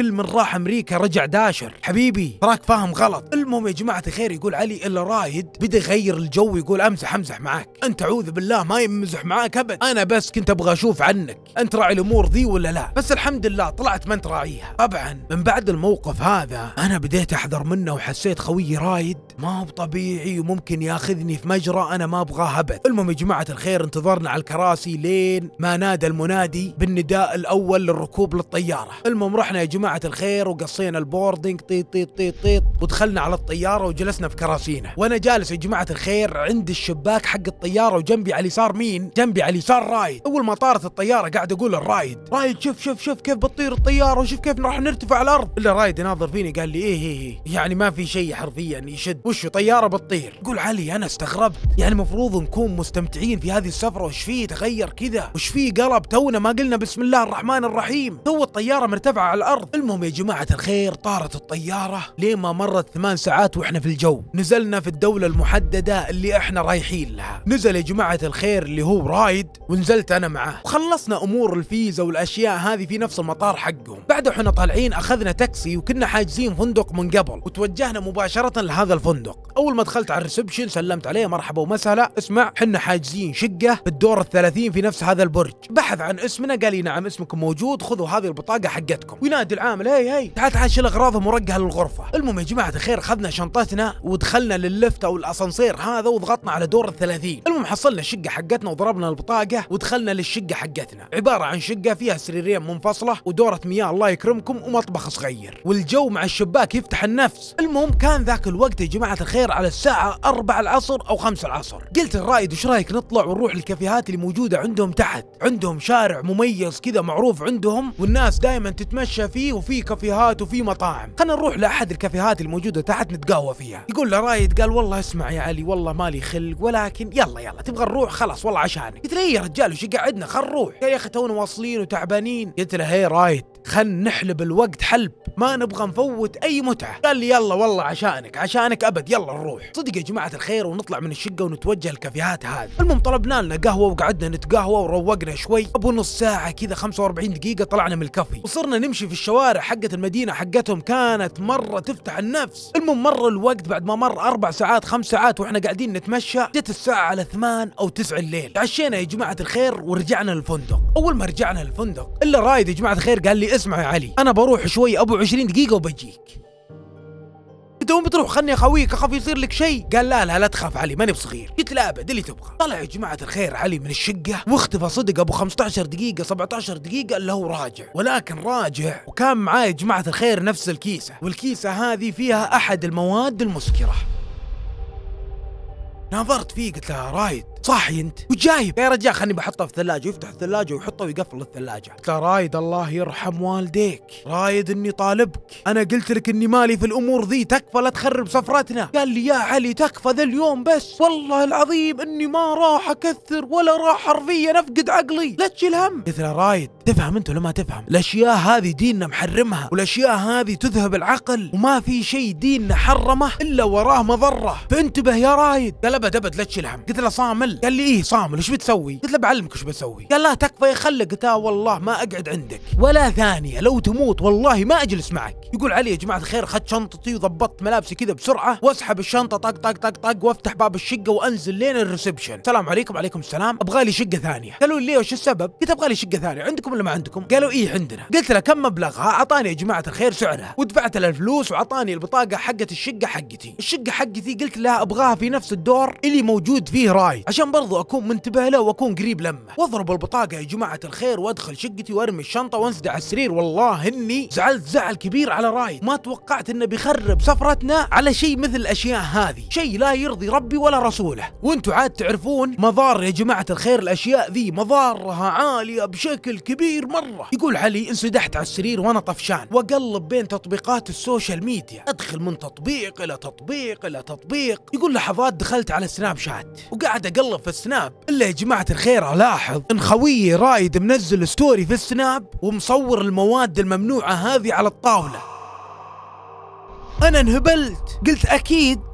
راح امريكا رجع داشر. حبيبي تراك فاهم غلط. المهم يا جماعه الخير، يقول علي الا رايد بدا يغير الجو، يقول امزح امزح معاك. انت اعوذ بالله ما يمزح معاك ابد، انا بس كنت ابغى اشوف عنك انت راعي الامور ذي ولا لا. بس الحمد لله طلعت ما انت راعيها. طبعا من بعد الموقف هذا انا بديت احذر منه، وحسيت خوي رايد ما هو طبيعي وممكن ياخذني في مجرى انا ما ابغاه ابد. المهم يا جماعه الخير، انتظرنا على الكراسي لين ما نادى المنادي بالنداء الاول للركوب للطياره. المهم رحنا يا جماعه الخير وقصينا البوردنج طيط طيط طيط طيط، ودخلنا على الطياره وجلسنا في كراسينا. وانا جالس يا جماعه الخير عند الشباك حق الطياره، وجنبي على اليسار مين؟ جنبي على اليسار رايد. اول ما طارت الطياره قاعد اقول للرايد رايد شوف شوف شوف كيف بتطير الطياره، وشوف كيف راح نرتفع على الارض. الا رايد يناظر فيني قال لي ايه ايه ايه يعني ما في شيء حرفيا يشد، وشو طياره بتطير. قول علي انا استغربت، يعني المفروض نكون مستمتعين في هذه السفره، وش فيه تغير كذا؟ وش فيه قلب؟ تونا ما قلنا بسم الله الرحمن الرحيم، تو الطياره مرتفعه على الارض. المهم يا جماعه الخير طارت الطياره لين ما مرت ثمان ساعات واحنا في الجو. نزلنا في الدوله المحدده اللي احنا رايحين لها. نزل يا جماعه الخير اللي هو رايد، ونزلت انا معاه، وخلصنا امور الفيزا والاشياء هذه في نفس المطار حقهم. بعد احنا طالعين اخذنا تاكسي، وكنا حاجزين فندق من قبل، وتوجهنا مباشره لهذا الفندق. اول ما دخلت على الريسبشن سلمت عليه مرحبا ومسهلا، اسمع حنا حاجزين شقه بالدور الثلاثين في نفس هذا البرج. بحث عن اسمنا، قال لي نعم اسمكم موجود، خذوا هذه البطاقه حقتكم. وينادي العامل هي هي تعال تعال شيل اغراضهم ورقها للغرفه. المهم يا جماعه الخير اخذنا شنطتنا ودخلنا لللفت او الاسانسير هذا، وضغطنا على دور الثلاثين. المهم حصلنا الشقه حقتنا وضربنا البطاقه ودخلنا للشقه حقتنا. عباره عن شقه فيها سريرين منفصله ودوره مياه الله يكرمكم ومطبخ صغير، والجو مع الشباك يفتح النفس. المهم كان ذاك الوقت يا جماعه الخير على الساعه أربعة العصر او خمسة العصر. قلت للرائد وش رايك نطلع ونروح للكافيهات اللي موجوده عندهم تحت، عندهم شارع مميز كذا معروف عندهم والناس دائما تتمشى فيه، وفي كافيهات وفي مطاعم، خلينا نروح لاحد الكافيهات الموجوده تحت نتقهوى فيها. يقول له رايد قال والله اسمع يا علي والله مالي خلق، ولكن يلا يلا تبغى نروح خلاص والله عشانك. قلت له يا رجال وش قعدنا خل نروح. يا اخي تونا واصلين وتعبانين. قلت له هي رايد خل نحلب الوقت حلب، ما نبغى نفوت اي متعه. قال لي يلا والله عشانك عشانك ابد يلا نروح. صدق يا جماعه الخير، ونطلع من الشقه ونتوجه الكافيهات هذه. المهم طلبنا لنا قهوه وقعدنا نتقهوى وروقنا شوي. ابو نص ساعه كذا خمسة وأربعين دقيقه طلعنا من الكافي، وصرنا نمشي في الشوارع حقت المدينه حقتهم، كانت مره تفتح النفس. المهم مر الوقت، بعد ما مر اربع ساعات خمس ساعات واحنا قاعدين نتمشى، جت الساعه على ثمان او تسعة الليل. تعشينا يا جماعه الخير ورجعنا للفندق. اول ما رجعنا للفندق الا رايد يا جماعه الخير قال لي اسمع يا علي انا بروح شوي ابو عشرين دقيقه وبجيك. انت وين بتروح؟ خلني اخويك اخاف يصير لك شيء. قال لا لا لا تخاف علي ماني بصغير. قلت لا ابد اللي تبغى. طلع يا جماعه الخير علي من الشقه واختفى صدق ابو خمسة عشر دقيقه سبعة عشر دقيقه الا هو راجع. ولكن راجع وكان معاه يا جماعه الخير نفس الكيسه، والكيسه هذه فيها احد المواد المسكره. نظرت فيه قلت له رايد صاحي انت وجايب؟ يا رجال خلني بحطه في الثلاجه. يفتح الثلاجه ويحطه ويقفل الثلاجه. قلت له رايد الله يرحم والديك، رايد اني طالبك، انا قلت لك اني مالي في الامور ذي، تكفى لا تخرب سفرتنا. قال لي يا علي تكفى ذا اليوم بس، والله العظيم اني ما راح اكثر ولا راح حرفيا افقد عقلي، لا تشيل هم. قلت له رايد تفهم انت ولا ما تفهم؟ الاشياء هذه ديننا محرمها، والاشياء هذه تذهب العقل، وما في شيء ديننا حرمه الا وراه مضره، فانتبه يا رايد. قال ابد ابد لا تشيل هم. قلت له صامل؟ قال لي ايه صامل وش بتسوي؟ قلت له بعلمك وش بسوي. قال لا تكفى يخلق. قلت له والله ما اقعد عندك ولا ثانيه، لو تموت والله ما اجلس معك. يقول علي يا جماعه الخير خدت شنطتي وضبطت ملابسي كذا بسرعه، واسحب الشنطه طق طق طق طق، وافتح باب الشقه وانزل لين الريسبشن. السلام عليكم. وعليكم السلام. ابغى لي شقه ثانيه. قالوا لي ليه وش السبب؟ قلت ابغى لي شقه ثانيه، عندكم ولا ما عندكم؟ قالوا ايه عندنا. قلت له كم مبلغها؟ اعطاني يا جماعه الخير سعرها، ودفعت له الفلوس وعطاني البطاقه حقت الشقه حقتي. الشقه حقتي قلت له ابغاها في نفس الدور اللي موجود فيه رايد، عشان برضو اكون منتبه له واكون قريب لمه. واضرب البطاقه يا جماعه الخير وادخل شقتي وارمي الشنطه وانسدع على السرير. والله اني زعلت زعل كبير على رايد، ما توقعت انه بيخرب سفرتنا على شيء مثل الاشياء هذه، شيء لا يرضي ربي ولا رسوله. وانتم عاد تعرفون مضار يا جماعه الخير الاشياء ذي مضارها عاليه بشكل كبير مره. يقول علي انسدحت على السرير وانا طفشان واقلب بين تطبيقات السوشيال ميديا، ادخل من تطبيق الى تطبيق الى تطبيق. يقول لحظات دخلت على سناب شات وقاعد اقلب في السناب، الا يا جماعه الخير الاحظ ان خويي رايد منزل ستوري في السناب ومصور المواد الممنوعه هذه على الطاوله. انا انهبلت، قلت اكيد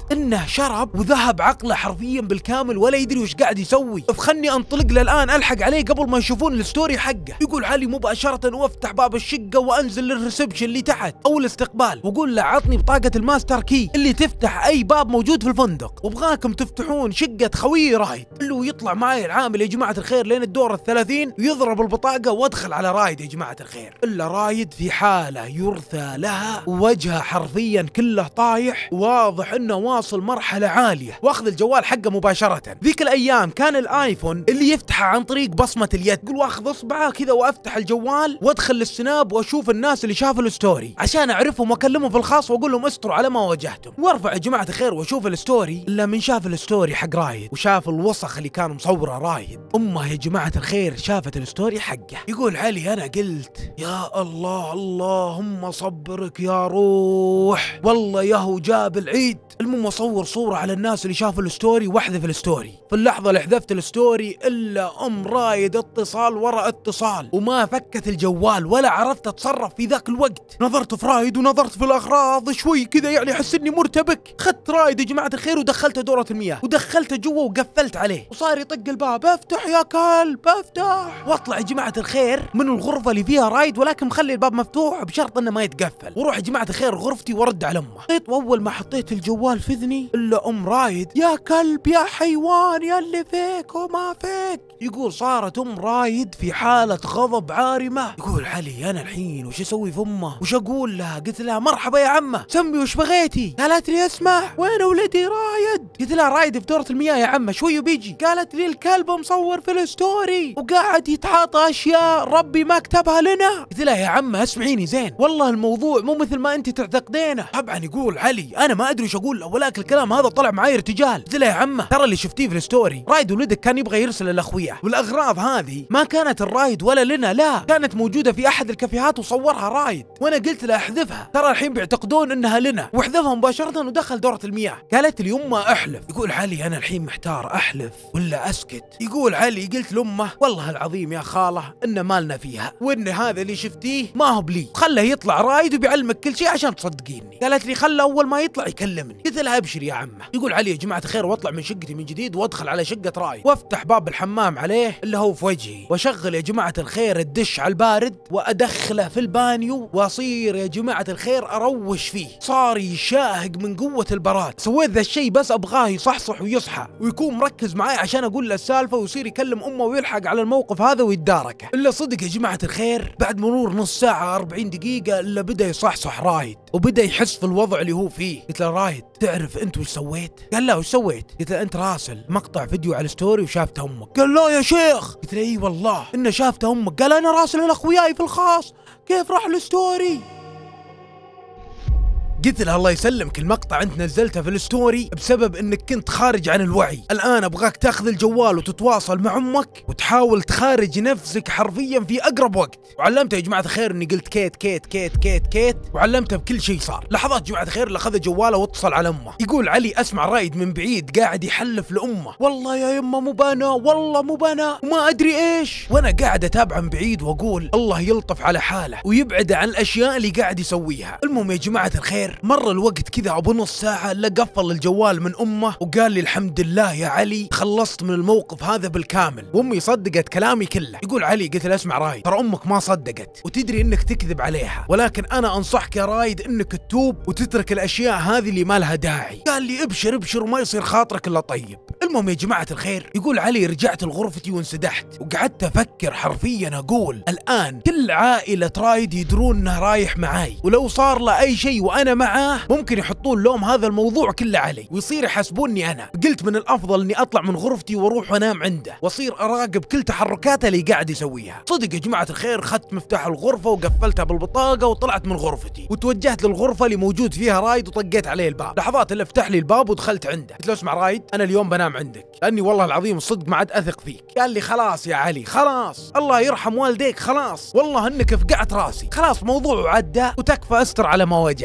انه شرب وذهب عقله حرفيا بالكامل ولا يدري وش قاعد يسوي. فخلني انطلق له الان الحق عليه قبل ما يشوفون الستوري حقه. يقول علي مباشره وافتح باب الشقه وانزل للريسبشن اللي تحت او الاستقبال واقول له عطني بطاقه الماستر كي اللي تفتح اي باب موجود في الفندق، وابغاكم تفتحون شقه خوي رايد. اللي يطلع معي العامل يا جماعه الخير لين الدور الثلاثين ويضرب البطاقه وادخل على رايد يا جماعه الخير. الا رايد في حاله يرثى لها ووجهه حرفيا كله طايح، واضح انه واصل مرحله عاليه، واخذ الجوال حقه مباشره. ذيك الايام كان الايفون اللي يفتحه عن طريق بصمه اليد، يقول واخذ اصبعه كذا وافتح الجوال وادخل السناب واشوف الناس اللي شافوا الستوري عشان اعرفهم واكلمهم في الخاص واقول لهم استروا على ما واجهتم، وارفع يا جماعه الخير واشوف الستوري. الا من شاف الستوري حق رايد وشاف الوسخ اللي كان مصوره رايد، امه يا جماعه الخير شافت الستوري حقه. يقول علي انا قلت يا الله اللهم صبرك يا روح، والله ياهو جاب العيد. المهم اصور صوره على الناس اللي شافوا الستوري واحذف الستوري. في اللحظه اللي حذفت الستوري الا ام رايد اتصال ورا اتصال وما فكت الجوال ولا عرفت اتصرف في ذاك الوقت. نظرت في رايد ونظرت في الاغراض شوي كذا يعني احس اني مرتبك. خدت رايد يا جماعه الخير ودخلته دوره المياه ودخلته جوا وقفلت عليه وصار يطق الباب افتح يا كلب افتح، واطلع يا جماعه الخير من الغرفه اللي فيها رايد ولكن مخلي الباب مفتوح بشرط انه ما يتقفل، واروح يا جماعه الخير غرفتي وارد على امه. حطيت واول ما حطيت الجوال في اذني الا ام رايد يا كلب يا حيوان يا اللي فيك وما فيك. يقول صارت ام رايد في حاله غضب عارمه. يقول علي انا الحين وش اسوي في امه وش اقول لها؟ قلت لها مرحبا يا عمه سمي وش بغيتي؟ قالت لي اسمع وين ولدي رايد؟ قلت لها رايد في دوره المياه يا عمه شوي وبيجي. قالت لي الكلب مصور في الستوري وقاعد يتعاطى اشياء ربي ما كتبها لنا. قلت لها يا عمه اسمعيني زين والله الموضوع مو مثل ما انت تعتقدينه. طبعا يقول علي انا ما ادري وش اقول له ولكن الكلام هذا طلع معي ارتجال. قلت لها يا عمه ترى اللي شفتيه في الستوري رايد ولدك كان يبغى يرسل الاخويا والاغراض هذه ما كانت الرايد ولا لنا، لا كانت موجوده في احد الكافيهات وصورها رايد وانا قلت له احذفها ترى الحين بيعتقدون انها لنا، وحذفها مباشره ودخل دوره المياه. قالت لي يمه احلف. يقول علي انا الحين محتار احلف ولا اسكت. يقول علي قلت لامه والله العظيم يا خاله ان مالنا فيها وان هذا اللي شفتيه ما هو بلي، خله يطلع رايد وبيعلمك كل شيء عشان تصدقيني. قالت لي خله اول ما يطلع يكلمني. قلت لها ابشر يا عمه. يقول علي يا جماعه الخير واطلع من شقتي من جديد وادخل على شقه رايد وافتح باب الحمام عليه اللي هو في وجهي واشغل يا جماعه الخير الدش على البارد وادخله في البانيو واصير يا جماعه الخير اروش فيه. صار يشاهق من قوه البراد. سويت ذا الشيء بس ابغاه يصحصح ويصحى ويكون مركز معي عشان اقول له السالفه ويصير يكلم امه ويلحق على الموقف هذا ويتداركه. الا صدق يا جماعه الخير بعد مرور نص ساعه أربعين دقيقه الا بدا يصحصح رايد وبدا يحس في الوضع اللي هو فيه. قلت له رايد تعرف انت وش سويت؟ قال لا وش سويت؟ قلت له انت راسل مقطع فيديو على الستوري وشافته امك. قال لا يا شيخ. قلت له اي والله انه شافته امك. قال انا راسل لاخوياي في الخاص كيف راح الستوري؟ قلت له الله يسلمك المقطع انت نزلته في الستوري بسبب انك كنت خارج عن الوعي، الان ابغاك تاخذ الجوال وتتواصل مع امك وتحاول تخارج نفسك حرفيا في اقرب وقت. وعلمته يا جماعه الخير اني قلت كيت كيت كيت كيت كيت وعلمته بكل شيء صار. لحظات جماعه الخير اللي اخذ جواله واتصل على امه. يقول علي اسمع رايد من بعيد قاعد يحلف لامه والله يا يمه مو بنا والله مو بنا وما ادري ايش، وانا قاعد اتابعه من بعيد واقول الله يلطف على حاله ويبعد عن الاشياء اللي قاعد يسويها. المهم يا جماعه الخير مر الوقت كذا ابو نص ساعه الا قفل الجوال من امه وقال لي الحمد لله يا علي خلصت من الموقف هذا بالكامل، وامي صدقت كلامي كله. يقول علي قلت له اسمع رايد ترى امك ما صدقت وتدري انك تكذب عليها ولكن انا انصحك يا رايد انك تتوب وتترك الاشياء هذه اللي ما لها داعي. قال لي ابشر ابشر وما يصير خاطرك الا طيب. المهم يا جماعه الخير يقول علي رجعت لغرفتي وانسدحت وقعدت افكر حرفيا اقول الان كل عائله رايد يدرون انه رايح معاي ولو صار له اي شيء وانا معاه ممكن يحطون لهم هذا الموضوع كله علي ويصير يحسبوني انا. قلت من الافضل اني اطلع من غرفتي واروح وانام عنده واصير اراقب كل تحركاته اللي قاعد يسويها. صدق يا جماعه الخير خدت مفتاح الغرفه وقفلتها بالبطاقه وطلعت من غرفتي وتوجهت للغرفه اللي موجود فيها رايد وطقيت عليه الباب. لحظات اللي فتح لي الباب ودخلت عنده. قلت له اسمع رايد انا اليوم بنام عندك لاني والله العظيم الصدق ما عاد اثق فيك. قال لي خلاص يا علي خلاص الله يرحم والديك خلاص والله انك فقعت راسي خلاص موضوع عدى وتكفى استر على ما واجهت.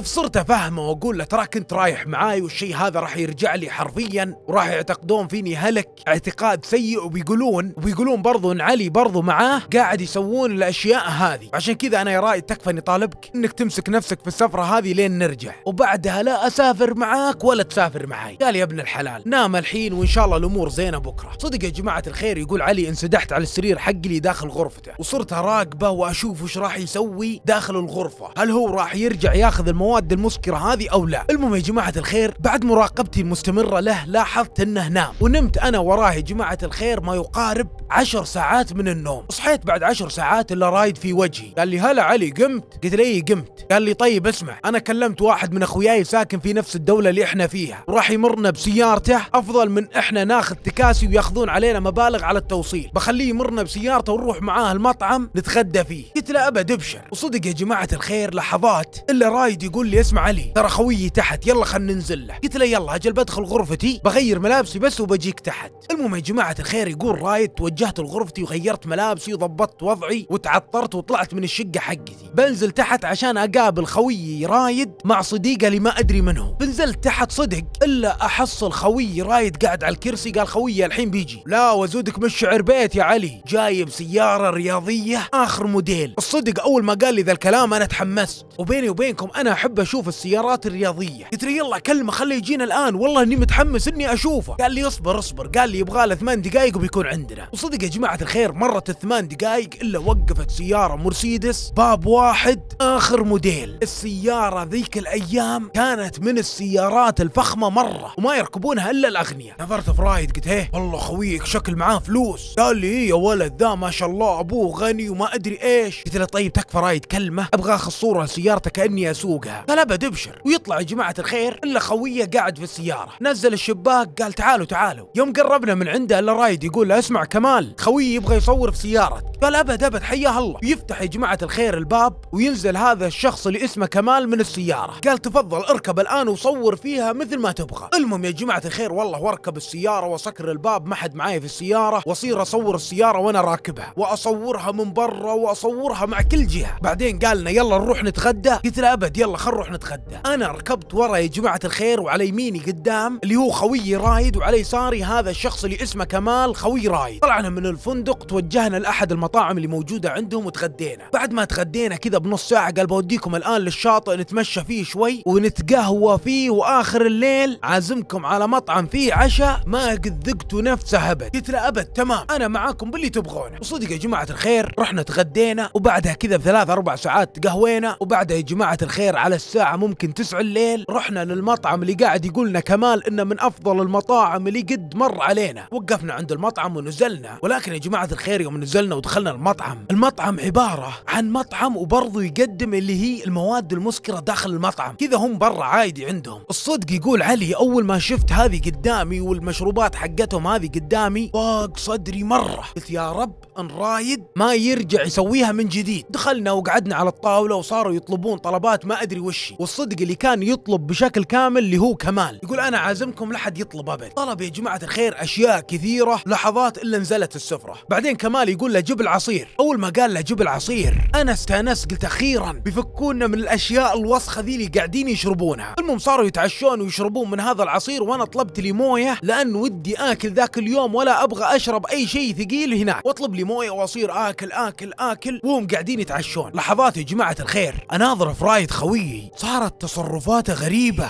فصرت افهمه واقول له ترى كنت رايح معاي والشيء هذا راح يرجع لي حرفيا وراح يعتقدون فيني هلك اعتقاد سيء، وبيقولون وبيقولون برضو ان علي برضو معاه قاعد يسوون الاشياء هذه. عشان كذا انا يا رائد تكفى اني طالبك انك تمسك نفسك في السفره هذه لين نرجع، وبعدها لا اسافر معاك ولا تسافر معاي. قال يا ابن الحلال نام الحين وان شاء الله الامور زينه بكره. صدق يا جماعه الخير، يقول علي انسدحت على السرير حقي اللي داخل غرفته وصرت اراقبه واشوف وش راح يسوي داخل الغرفه، هل هو راح يرجع ياخذ المواد المسكره هذه او لا. المهم يا جماعه الخير، بعد مراقبتي المستمره له لاحظت انه نام، ونمت انا وراه يا جماعه الخير ما يقارب عشر ساعات من النوم. صحيت بعد عشر ساعات الا رايد في وجهي، قال لي هلا علي قمت؟ قلت له اي قمت. قال لي طيب اسمع، انا كلمت واحد من اخوياي ساكن في نفس الدوله اللي احنا فيها وراح يمرنا بسيارته افضل من احنا ناخذ تكاسي وياخذون علينا مبالغ على التوصيل، بخليه يمرنا بسيارته ونروح معاه المطعم نتغدى فيه. قلت له ابد ابشر. وصدق يا جماعه الخير لحظات الا رايد يقول لي اسمع علي ترى خويي تحت يلا خلينا ننزل له. قلت له يلا اجل بدخل غرفتي بغير ملابسي بس وبجيك تحت. المهم يا جماعه الخير، يقول رايد توجهت لغرفتي وغيرت ملابسي وضبطت وضعي وتعطرت وطلعت من الشقه حقتي بنزل تحت عشان اقابل خويي رايد مع صديقه اللي ما ادري منه. بنزلت تحت صدق الا احصل خويي رايد قاعد على الكرسي. قال خويي الحين بيجي. لا وزودك من الشعر بيت يا علي، جايب سياره رياضيه اخر موديل. الصدق اول ما قال لي ذا الكلام انا تحمست، وبيني وبينكم انا احب اشوف السيارات الرياضيه. قلت له يلا كلمه خليه يجينا الان والله اني متحمس اني اشوفه. قال لي اصبر اصبر، قال لي يبغى له ثمان دقائق وبيكون عندنا. وصدق يا جماعه الخير مرت الثمان دقائق الا وقفت سياره مرسيدس باب واحد اخر موديل. السياره ذيك الايام كانت من السيارات الفخمه مره وما يركبونها الا الاغنياء. نظرت في رايد قلت ايه والله خويك شكل معاه فلوس. قال لي ايه يا ولد ذا ما شاء الله ابوه غني وما ادري ايش. قلت له طيب تكفى رايد كلمه ابغى اخذ صوره لسيارته كاني اسوقها. قال ابد ابشر. ويطلع يا جماعه الخير الا خويه قاعد في السياره، نزل الشباك قال تعالوا تعالوا. يوم قربنا من عنده الا رايد يقول له اسمع كمال خويه يبغى يصور في سيارتك. قال ابد ابد حياه الله. يفتح يا جماعه الخير الباب وينزل هذا الشخص اللي اسمه كمال من السياره. قال تفضل اركب الان وصور فيها مثل ما تبغى. المهم يا جماعه الخير والله واركب السياره وسكر الباب ما حد معاي في السياره واصير اصور السياره وانا راكبها واصورها من برا واصورها مع كل جهه. بعدين قال لنا يلا نروح نتغدى. قلت له ابد يلا خل نروح نتغدى. انا ركبت ورا يا جماعه الخير وعلى يميني قدام اللي هو خويي رايد وعلى يساري هذا الشخص اللي اسمه كمال خوي رايد. طلعنا من الفندق توجهنا لاحد المطاعم اللي موجوده عندهم وتغدينا. بعد ما تغدينا كذا بنص ساعه قال بوديكم الان للشاطئ نتمشى فيه شوي ونتقهوى فيه واخر الليل عازمكم على مطعم فيه عشاء ما قد ذقتوا نفسه ابد. قلت له ابد تمام انا معاكم باللي تبغونه. وصدق يا جماعه الخير رحنا تغدينا وبعدها كذا بثلاث اربع ساعات تقهوينا. وبعدها يا جماعه الخير على الساعه ممكن تسعة الليل رحنا للمطعم اللي قاعد يقول لنا كمال انه من افضل المطاعم اللي قد مر علينا. وقفنا عند المطعم ونزلنا. ولكن يا جماعه الخير يوم نزلنا ودخلنا المطعم، المطعم عباره عن مطعم وبرضه يقدم اللي هي المواد المسكره داخل المطعم كذا، هم برا عادي عندهم. الصدق يقول علي اول ما شفت هذه قدامي والمشروبات حقتهم هذه قدامي ضاق صدري مره. قلت يا رب ان رايد ما يرجع يسويها من جديد. دخلنا وقعدنا على الطاوله وصاروا يطلبون طلبات ما ادري وش. والصدق اللي كان يطلب بشكل كامل اللي هو كمال يقول انا عازمكم لا حد يطلب ابد. طلب يا جماعه الخير اشياء كثيره لحظات الا نزلت السفره. بعدين كمال يقول له جيب العصير. اول ما قال له جيب العصير انا استانست قلت اخيرا بيفكونا من الاشياء الوسخه ذي اللي قاعدين يشربونها. المهم صاروا يتعشون ويشربون من هذا العصير وانا طلبت لي مويه لان ودي اكل ذاك اليوم ولا ابغى اشرب اي شيء ثقيل هناك، واطلب لي مويه واصير اكل اكل اكل وهم قاعدين يتعشون. لحظات يا جماعه الخير اناظر في رايد خويي صارت تصرفاته غريبه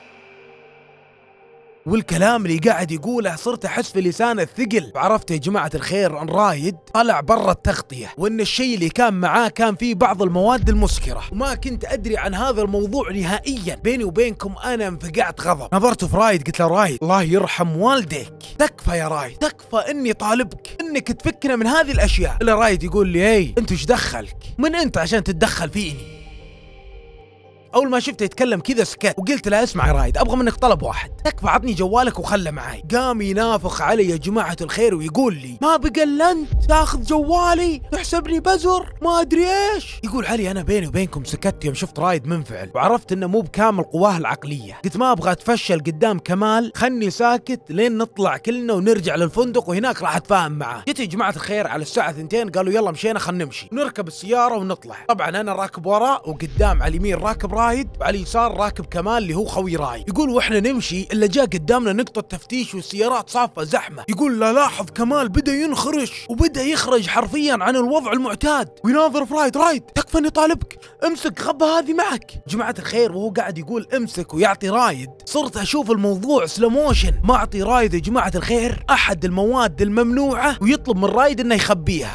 والكلام اللي قاعد يقوله صرت احس في لسانه الثقل. وعرفت يا جماعه الخير ان رايد طلع برا التغطيه وان الشيء اللي كان معاه كان فيه بعض المواد المسكره وما كنت ادري عن هذا الموضوع نهائيا. بيني وبينكم انا انفقعت غضب. نظرت في رايد قلت له رايد الله يرحم والديك تكفى يا رايد تكفى اني طالبك انك تفكنا من هذه الاشياء. الا رايد يقول لي اي انت ايش دخلك من انت عشان تتدخل فيني. اول ما شفته يتكلم كذا سكت وقلت له اسمع يا رايد ابغى منك طلب واحد تكفى عطني جوالك وخله معي. قام ينافخ علي يا جماعه الخير ويقول لي ما بقى الا انت تاخذ جوالي تحسبني بزر ما ادري ايش. يقول علي انا بيني وبينكم سكت يوم شفت رايد منفعل وعرفت انه مو بكامل قواه العقليه. قلت ما ابغى اتفشل قدام كمال خلني ساكت لين نطلع كلنا ونرجع للفندق وهناك راح اتفاهم معاه. جيت يا جماعه الخير على الساعه اثنتين قالوا يلا مشينا خلنا نمشي ونركب السياره ونطلع. طبعا انا راكب ورا وقدام على اليمين راكب رايد وعلى اليسار راكب كمال اللي هو خوي رايد. يقول واحنا نمشي الا جاء قدامنا نقطة تفتيش والسيارات صافة زحمة. يقول لا لاحظ كمال بدا ينخرش وبدا يخرج حرفيا عن الوضع المعتاد ويناظر في رايد. رايد تكفى اني طالبك، امسك غبة هذه معك. جماعة الخير وهو قاعد يقول امسك ويعطي رايد، صرت اشوف الموضوع سلوموشن. ما اعطي رايد يا جماعة الخير احد المواد الممنوعة ويطلب من رايد انه يخبيها.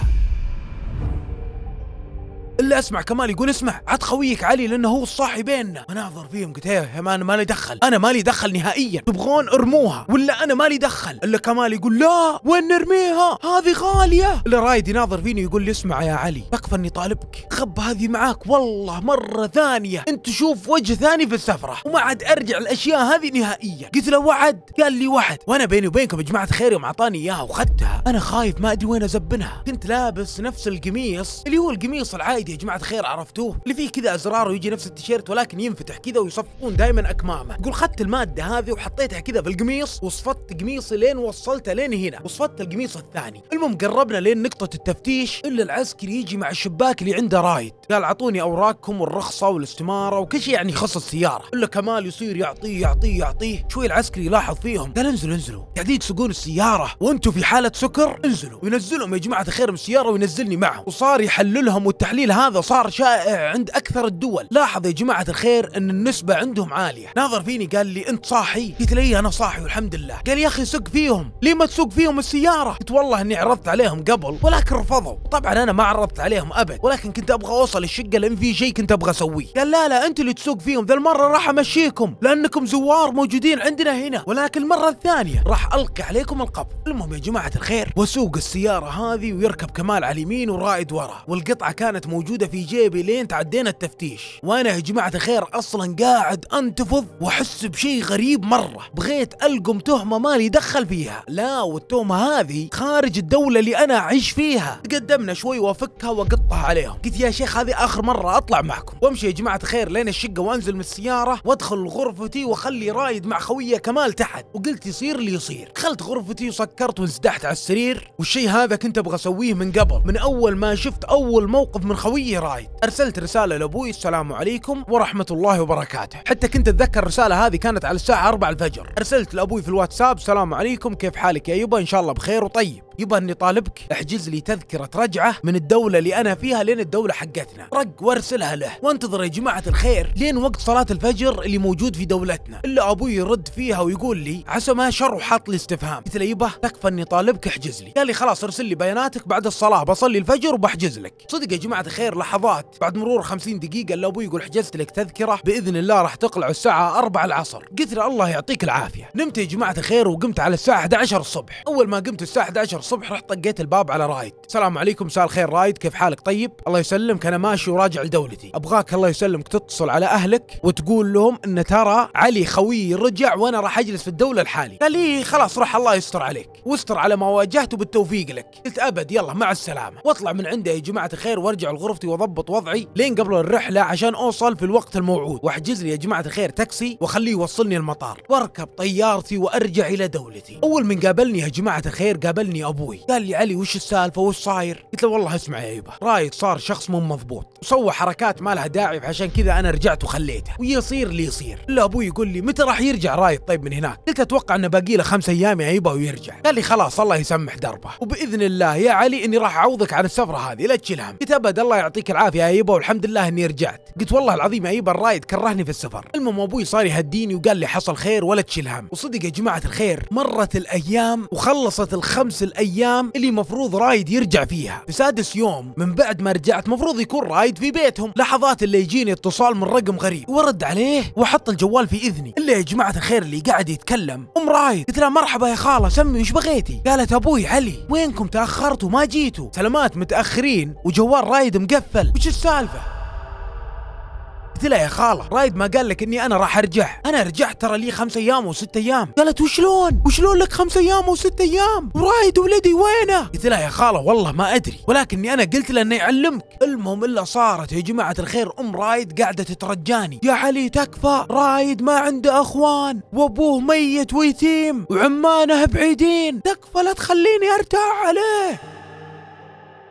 الا اسمع كمال يقول اسمع عد خويك علي لانه هو الصاحي بيننا. اناظر فيهم قلت ايه ما انا مالي دخل، انا مالي دخل نهائيا، تبغون ارموها ولا انا مالي دخل. الا كمال يقول لا وين نرميها هذه غاليه. الا رايد يناظر فيني يقول لي اسمع يا علي تكفى اني طالبك، خب هذه معاك والله مره ثانيه انت تشوف وجه ثاني في السفره وما عاد ارجع الاشياء هذه نهائيا. قلت له وعد؟ قال لي وعد. وانا بيني وبينكم يا جماعه الخير يوم اعطاني اياها وخدتها انا خايف ما ادري وين ازبنها. كنت لابس نفس القميص اللي هو القميص العادي يا جماعه الخير عرفتوه اللي فيه كذا ازرار ويجي نفس التيشيرت ولكن ينفتح كذا ويصفقون دائما اكمامه. يقول خدت الماده هذه وحطيتها كذا في القميص وصفت قميصي لين وصلته لين هنا وصفت القميص الثاني. المهم قربنا لين نقطه التفتيش الا العسكري يجي مع الشباك اللي عنده رايد قال اعطوني اوراقكم والرخصه والاستماره وكل شيء يعني يخص السياره. الا كمال يصير يعطيه يعطيه يعطيه. شوي العسكري يلاحظ فيهم قال انزلوا انزلوا قاعدين تسوقون السياره وانتم في حاله سكر انزلوا. وينزلهم يا جماعه الخير من السياره وينزلني معهم وصار يحللهم. والتحليل هذا صار شائع عند اكثر الدول. لاحظ يا جماعه الخير ان النسبه عندهم عاليه. ناظر فيني قال لي انت صاحي؟ قلت له انا صاحي والحمد لله. قال يا اخي سق فيهم، ليه ما تسوق فيهم السياره؟ قلت والله اني عرضت عليهم قبل ولكن رفضوا. طبعا انا ما عرضت عليهم ابد ولكن كنت ابغى اوصل الشقه لان في شيء كنت ابغى اسويه. قال لا لا انت اللي تسوق فيهم، ذا المره راح امشيكم لانكم زوار موجودين عندنا هنا ولكن المره الثانيه راح القي عليكم القبض. المهم يا جماعه الخير واسوق السياره هذه ويركب كمال على اليمين ورائد ورا والقطعه كانت موجوده في جيبي لين تعدينا التفتيش. وانا يا جماعه الخير اصلا قاعد انتفض واحس بشيء غريب مره. بغيت القم تهمه مالي دخل فيها، لا والتهمه هذه خارج الدوله اللي انا اعيش فيها. تقدمنا شوي وافكها واقطها عليهم. قلت يا شيخ هذه اخر مره اطلع معكم وامشي يا جماعه الخير لين الشقه وانزل من السياره وادخل غرفتي واخلي رايد مع خويه كمال تحت. وقلت يصير اللي يصير. دخلت غرفتي وسكرت وانسدحت على السرير. والشيء هذا كنت ابغى اسويه من قبل، من اول ما شفت اول موقف من خويه رايد. ارسلت رساله لابوي السلام عليكم ورحمه الله وبركاته. حتى كنت اتذكر الرساله هذه كانت على الساعه أربعة الفجر. ارسلت لابوي في الواتساب السلام عليكم كيف حالك يا يبا ان شاء الله بخير وطيب. يبا اني طالبك احجز لي تذكره رجعه من الدوله اللي انا فيها لين الدوله حقتنا. رق وارسلها له وانتظر يا جماعه الخير لين وقت صلاه الفجر اللي موجود في دولتنا. الا ابوي يرد فيها ويقول لي عسى ما شر وحاط لي استفهام. قلت له يبا تكفى اني طالبك احجز لي. قال لي خلاص ارسل لي بياناتك بعد الصلاه بصلي الفجر وبحجز لك. صدق يا جماعه الخير لحظات بعد مرور خمسين دقيقه الا ابوي يقول حجزت لك تذكره باذن الله راح تقلع الساعه أربعة العصر. قلت له الله يعطيك العافيه. نمت يا جماعه الخير وقمت على الساعه أحد عشر الصبح. اول ما قمت الساعه أحد عشر الصبح رحت طقيت الباب على رايد. السلام عليكم مساء الخير رايد كيف حالك طيب؟ الله يسلمك انا ماشي وراجع لدولتي. ابغاك الله يسلمك تتصل على اهلك وتقول لهم ان ترى علي خويي رجع وانا راح اجلس في الدوله الحالي. قال لي خلاص راح الله يستر عليك واستر على ما واجهته بالتوفيق لك. قلت ابد يلا مع السلامه. واطلع من عنده يا جماعه الخير وارجع لغرفتي واضبط وضعي لين قبل الرحله عشان اوصل في الوقت الموعود واحجز لي يا جماعه الخير تاكسي واخليه يوصلني المطار واركب طيارتي وارجع الى دولتي. اول من قابلني يا جماعه الخير قابلني ابوي. قال لي علي وش السالفه وش صاير؟ قلت له والله اسمع يا يبا رايد صار شخص مو مضبوط وسوى حركات ما لها داعي عشان كذا انا رجعت وخليته ويصير اللي يصير. الا ابوي يقول لي متى راح يرجع رايد طيب من هناك؟ قلت اتوقع انه باقي له خمس ايام يا يبا ويرجع. قال لي خلاص الله يسمح دربه وباذن الله يا علي اني راح اعوضك عن السفره هذه لا تشيل هم. قلت ابد الله يعطيك العافيه يا يبا والحمد لله اني رجعت. قلت والله العظيم يا يبا الرايد كرهني في السفر. المهم ابوي صار يهديني وقال لي حصل خير ولا تشيل هم. وصدق يا جماعه الخير مرت الايام وخلصت الخمس الايام اللي مفروض رايد يرجع فيها. في سادس يوم من بعد ما رجعت مفروض يكون رايد في بيتهم. لحظات اللي يجيني اتصال من رقم غريب ورد عليه واحط الجوال في اذني. الا يا جماعه الخير اللي قاعد يتكلم ام رايد. قلت لها مرحبا يا خاله سمي وش بغيتي؟ قالت ابوي علي وينكم تاخرتوا ما جيتوا؟ سلامات متاخرين وجوال رايد مقفل وش السالفه؟ قلت لها يا خاله رايد ما قال لك اني انا راح ارجع؟ انا رجعت ترى لي خمس ايام وست ايام. قالت وشلون؟ وشلون لك خمس ايام وست ايام؟ رايد ولدي وينه؟ قلت لها يا خاله والله ما ادري ولكني انا قلت له انه يعلمك. المهم الا صارت يا جماعه الخير ام رايد قاعده تترجاني يا علي تكفى رايد ما عنده اخوان وابوه ميت ويتيم وعمانه بعيدين تكفى لا تخليني ارتاح عليه.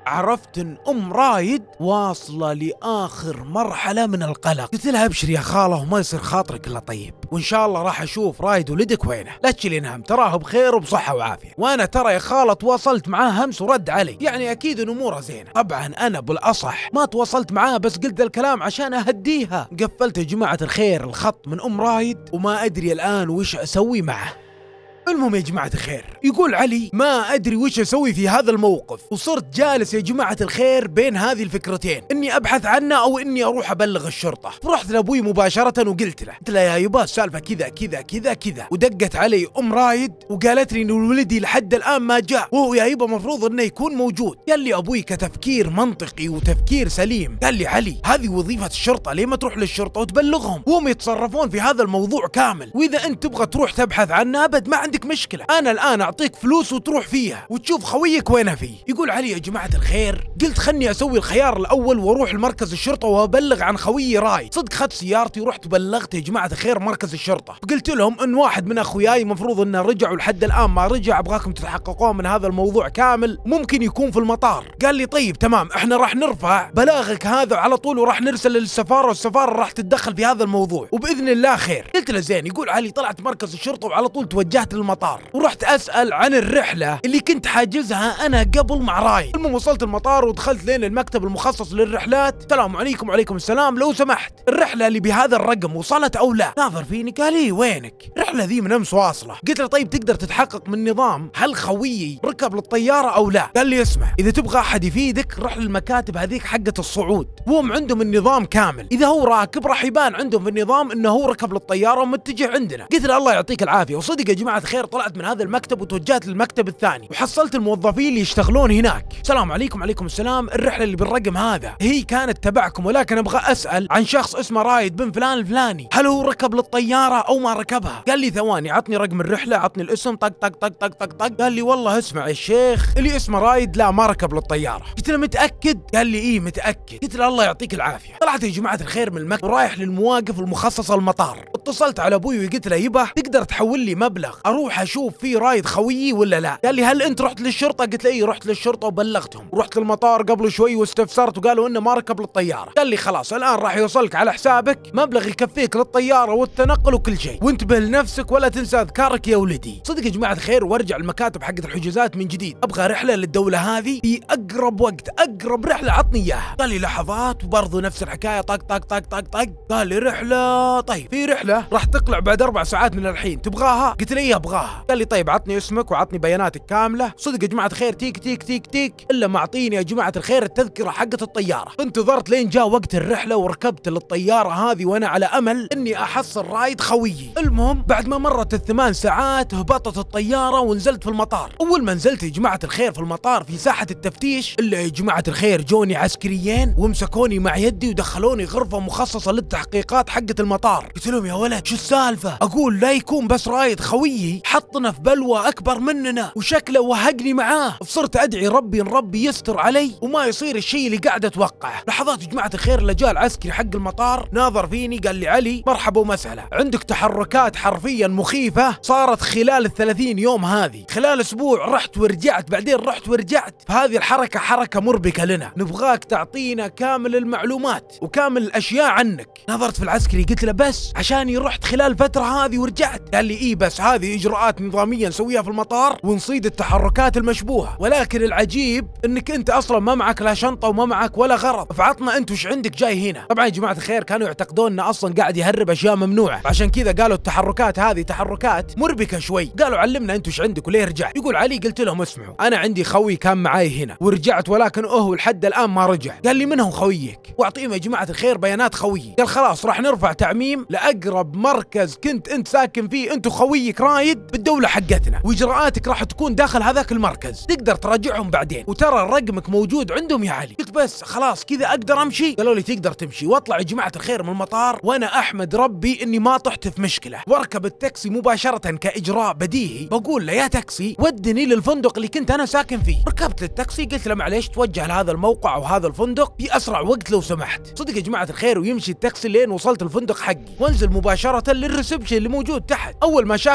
عرفت ان ام رايد واصله لاخر مرحله من القلق. قلت لها ابشر يا خاله وما يصير خاطرك الا طيب، وان شاء الله راح اشوف رايد ولدك وينه، لا تشيلين هم، تراه بخير وبصحه وعافيه. وانا ترى يا خاله تواصلت معاه امس ورد علي، يعني اكيد ان اموره زينه. طبعا انا بالاصح ما تواصلت معاه، بس قلت الكلام عشان اهديها. قفلت يا جماعه الخير الخط من ام رايد وما ادري الان وش اسوي معه. المهم يا جماعة الخير، يقول علي ما أدري وش أسوي في هذا الموقف، وصرت جالس يا جماعة الخير بين هذه الفكرتين، إني أبحث عنه أو إني أروح أبلغ الشرطة. فرحت لأبوي مباشرة وقلت له، قلت له يا يبا السالفة كذا كذا كذا كذا، ودقت علي أم رايد وقالت لي إن ولدي لحد الآن ما جاء، وهو يا يبا مفروض إنه يكون موجود. قال لي أبوي كتفكير منطقي وتفكير سليم، قال لي علي هذه وظيفة الشرطة، ليه ما تروح للشرطة وتبلغهم، وهم يتصرفون في هذا الموضوع كامل، وإذا أنت تبغى تروح تبحث عنه أبد ما عندك مشكلة، أنا الآن أعطيك فلوس وتروح فيها وتشوف خويك وينه فيه. يقول علي يا جماعة الخير، قلت خلني أسوي الخيار الأول وأروح لمركز الشرطة وأبلغ عن خويي رايد. صدق خدت سيارتي ورحت بلغت يا جماعة الخير مركز الشرطة، وقلت لهم إن واحد من أخوياي مفروض إنه رجع ولحد الآن ما رجع، أبغاكم تتحققون من هذا الموضوع كامل، ممكن يكون في المطار. قال لي طيب تمام، إحنا راح نرفع بلاغك هذا على طول وراح نرسل للسفارة، والسفارة راح تتدخل في هذا الموضوع وبإذن الله خير. قلت له زين. يقول علي طلعت مركز الشرطة وعلى طول توجهت للمطار، ورحت أسأل عن الرحلة اللي كنت حاجزها أنا قبل مع رايد. المهم وصلت المطار ودخلت لين المكتب المخصص للرحلات. السلام عليكم. وعليكم السلام، لو سمحت الرحلة اللي بهذا الرقم وصلت أو لا؟ ناظر فيني قال لي وينك؟ الرحلة ذي من أمس واصلة. قلت له طيب تقدر تتحقق من نظام هل خويي ركب للطيارة أو لا؟ قال لي اسمع، إذا تبغى أحد يفيدك روح للمكاتب هذيك حقة الصعود، وهم عندهم النظام كامل، إذا هو راكب راح يبان عندهم في النظام إنه هو ركب للطيارة ومتجه عندنا. قلت له الله يعطيك العافية. وصدق يا جماعة الخير طلعت من هذا المكتب وتوجهت للمكتب الثاني وحصلت الموظفين اللي يشتغلون هناك. السلام عليكم. وعليكم السلام، الرحلة اللي بالرقم هذا هي كانت تبعكم، ولكن ابغى اسأل عن شخص اسمه رايد بن فلان الفلاني، هل هو ركب للطيارة او ما ركبها؟ قال لي ثواني، عطني رقم الرحلة، عطني الاسم، طق طق طق طق طق طق. قال لي والله اسمع يا شيخ، اللي اسمه رايد لا ما ركب للطيارة. قلت له متأكد؟ قال لي ايه متأكد. قلت له الله يعطيك العافية. طلعت يا جماعة الخير من المكتب ورايح للمواقف المخصصة المطار، اتصلت على ابوي وقلت له يبا تقدر تحول لي مبلغ اروح اشوف فيه رايد خويي ولا لا؟ قال لي هل انت رحت للشرطة؟ قلت له ايه رحت للشرطة وبلغتهم، ورحت للمطار قبل شوي واستفسرت وقالوا انه ما ركب للطيارة. قال لي خلاص الان راح يوصلك على حسابك مبلغ يكفيك للطيارة والتنقل وكل شيء، وانتبه لنفسك ولا تنسى اذكارك يا ولدي. صدق يا جماعة الخير، وارجع المكاتب حقت الحجوزات من جديد، ابغى رحلة للدولة هذه في اقرب وقت، اقرب رحلة عطني اياها. قال لي لحظات، وبرضه نفس الحكاية، طق طق طق طق طق. قال لي رحلة، طيب في رحلة راح تقلع بعد اربع ساعات من الحين، تبغاها؟ قلت له ايه ابغاها. قال لي طيب عطني اسمك وعطني بياناتك كاملة. صدق يا جماعة الخير تيك تيك تيك تيك الا معطيني يا جماعة الخير التذكرة حقت الطيارة. انتظرت لين جاء وقت الرحلة وركبت للطيارة هذه وانا على امل اني احصل رايد خويي. المهم بعد ما مرت الثمان ساعات هبطت الطيارة ونزلت في المطار. اول ما نزلت يا جماعة الخير في المطار في ساحة التفتيش، الا يا جماعة الخير جوني عسكريين ومسكوني مع يدي ودخلوني غرفة مخصصة للتحقيقات حقت المطار. قلت لهم يا ولد شو السالفة؟ اقول لا يكون بس رايد خويي حطنا في بلوى اكبر مننا وشكله وهقني معاه. فصرت ادعي ربي ان ربي يستر علي وما يصير الشيء اللي قاعد اتوقعه. لحظات يا جماعة الخير اللي جاء العسكري حق المطار ناظر فيني قال لي علي مرحبا ومسهلا، عندك تحركات حرفيا مخيفة صارت خلال الثلاثين يوم هذه، خلال اسبوع رحت ورجعت بعدين رحت ورجعت، فهذه الحركة حركة مربكة لنا، نبغاك تعطينا كامل المعلومات وكامل الاشياء عنك. نظرت في العسكري قلت له بس عشاني رحت خلال الفترة هذه ورجعت؟ قال لي ايه بس هذه اجراءات نظامية نسويها في المطار ونصيد التحركات المشبوهة، ولكن العجيب انك انت اصلا ما معك لا شنطة وما معك ولا غرض، فعطنا انت وش عندك جاي هنا. طبعا يا جماعة الخير كانوا يعتقدون انه اصلا قاعد يهرب اشياء ممنوعة، عشان كذا قالوا التحركات هذه تحركات مربكة شوي. قالوا علمنا انت وش عندك وليه رجعت. يقول علي قلت لهم اسمعوا انا عندي خوي كان معاي هنا ورجعت، ولكن هو لحد الان ما رجع. قال لي من هو خويك؟ واعطيهم يا جماعة الخير بيانات خويي. قال خلاص راح نرفع تعميم لاقرب مركز كنت انت ساكن فيه انت وخويك رايد بالدولة حقتنا، واجراءاتك راح تكون داخل هذاك المركز، تقدر تراجعهم بعدين، وترى رقمك موجود عندهم يا علي. قلت بس خلاص كذا اقدر امشي؟ قالوا لي تقدر تمشي. واطلع يا جماعة الخير من المطار وانا احمد ربي اني ما طحت في مشكلة، واركب التاكسي مباشرة كاجراء بديهي، بقول له يا تاكسي ودني للفندق اللي كنت انا ساكن فيه. ركبت للتاكسي قلت له معليش توجه لهذا الموقع او هذا الفندق في اسرع وقت لو سمحت. صدق يا جماعة الخير ويمشي التاكسي لين وصلت الفندق حقي، وانزل مباشرة للريسبشن اللي موجود تحت. اول ما شافني عرفني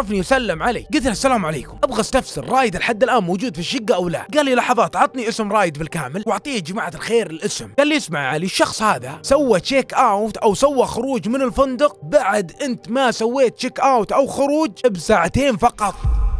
شافني وسلم علي. قلت له السلام عليكم، ابغى استفسر رايد لحد الان موجود في الشقه او لا؟ قال لي لحظات، عطني اسم رايد بالكامل واعطيه يا جماعه الخير الاسم. قال لي اسمع يا علي، الشخص هذا سوى تشيك اوت او سوى خروج من الفندق بعد انت ما سويت تشيك اوت او خروج بساعتين فقط.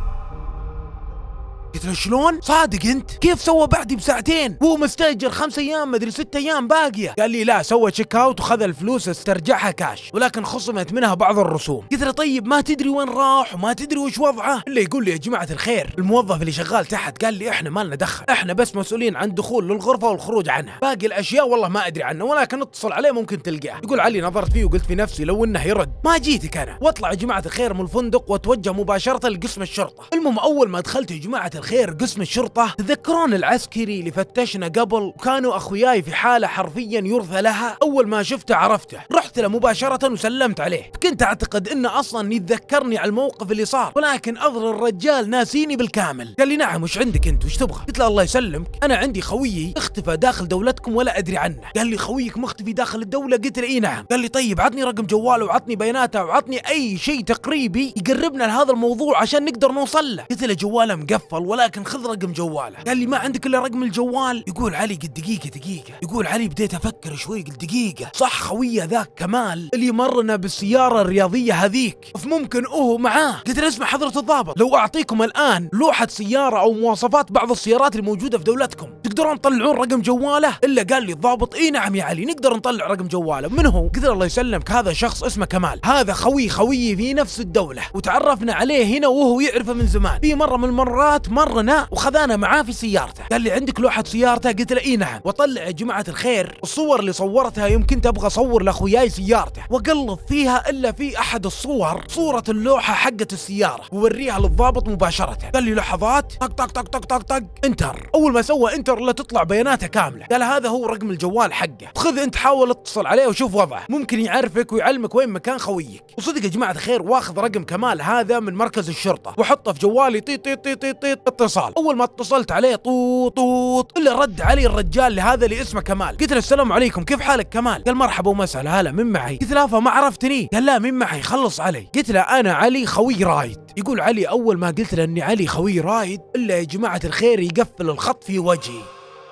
قلت له شلون؟ صادق انت؟ كيف سوى بعدي بساعتين؟ هو مستاجر خمس ايام مدري ست ايام باقيه. قال لي لا، سوى تشيك اوت وخذ الفلوس استرجعها كاش، ولكن خصمت منها بعض الرسوم. قلت له طيب ما تدري وين راح وما تدري وش وضعه؟ اللي يقول لي يا جماعه الخير الموظف اللي شغال تحت قال لي احنا ما لنا دخل، احنا بس مسؤولين عن الدخول للغرفه والخروج عنها، باقي الاشياء والله ما ادري عنه، ولكن اتصل عليه ممكن تلقاه. يقول علي نظرت فيه وقلت في نفسي لو انه يرد ما جيتك انا، واطلع يا جماعه الخير من الفندق واتوجه مباشره لقسم الشرطه. المهم اول ما دخلت يا جماعه الخير قسم الشرطه، تذكرون العسكري اللي فتشنا قبل وكانوا اخوياي في حاله حرفيا يرثى لها؟ اول ما شفته عرفته، رحت له مباشره وسلمت عليه. كنت اعتقد انه اصلا يتذكرني على الموقف اللي صار، ولكن اظهر الرجال ناسيني بالكامل. قال لي نعم وش عندك انت وش تبغى؟ قلت له الله يسلمك انا عندي خويي اختفى داخل دولتكم ولا ادري عنه. قال لي خويك مختفي داخل الدوله؟ قلت له اي نعم. قال لي طيب عطني رقم جواله وعطني بياناته وعطني اي شيء تقريبي يقربنا لهذا الموضوع عشان نقدر نوصل له. قلت له جواله مقفل ولكن خذ رقم جواله. قال لي ما عندك الا رقم الجوال؟ يقول علي قد دقيقه دقيقه. يقول علي بديت افكر شوي، قلت دقيقه صح خويه ذاك كمال اللي مرنا بالسياره الرياضيه هذيك فممكن هو معاه. قلت له اسمع حضره الضابط، لو اعطيكم الان لوحه سياره او مواصفات بعض السيارات اللي موجوده في دولتكم تقدرون تطلعون رقم جواله؟ الا قال لي الضابط اي نعم يا علي نقدر نطلع رقم جواله. من هو؟ قلت له الله يسلمك هذا شخص اسمه كمال، هذا خوي خوي في نفس الدوله وتعرفنا عليه هنا وهو يعرفه من زمان، في مره من المرات مرنا وخذانا معاه في سيارته. قال لي عندك لوحه سيارته؟ قلت له اي نعم. وطلع يا جماعه الخير الصور اللي صورتها، يمكن تبغى اصور لاخوياي سيارته واقلب فيها الا في احد الصور صوره اللوحه حقه السياره ووريها للضابط مباشره. قال لي لحظات، طق طق طق طق طق طق انتر. اول ما سوى انتر لا تطلع بياناته كامله. قال هذا هو رقم الجوال حقه، خذ انت حاول اتصل عليه وشوف وضعه، ممكن يعرفك ويعلمك وين مكان خويك. وصدق يا جماعه الخير واخذ رقم كمال هذا من مركز الشرطه وحطه في جوالي. طيط طيط طيط طيط طيط اتصال. اول ما اتصلت عليه طوط طوط الا رد علي الرجال هذا اللي اسمه كمال. قلت له السلام عليكم كيف حالك كمال؟ قال مرحبا ومسهلا هلا من معي؟ قلت له فما عرفتني؟ قال لا من معي خلص علي. قلت له انا علي خوي رايد. يقول علي اول ما قلت له اني علي خوي رايد الا يا جماعه الخير يقفل الخط في وجهي.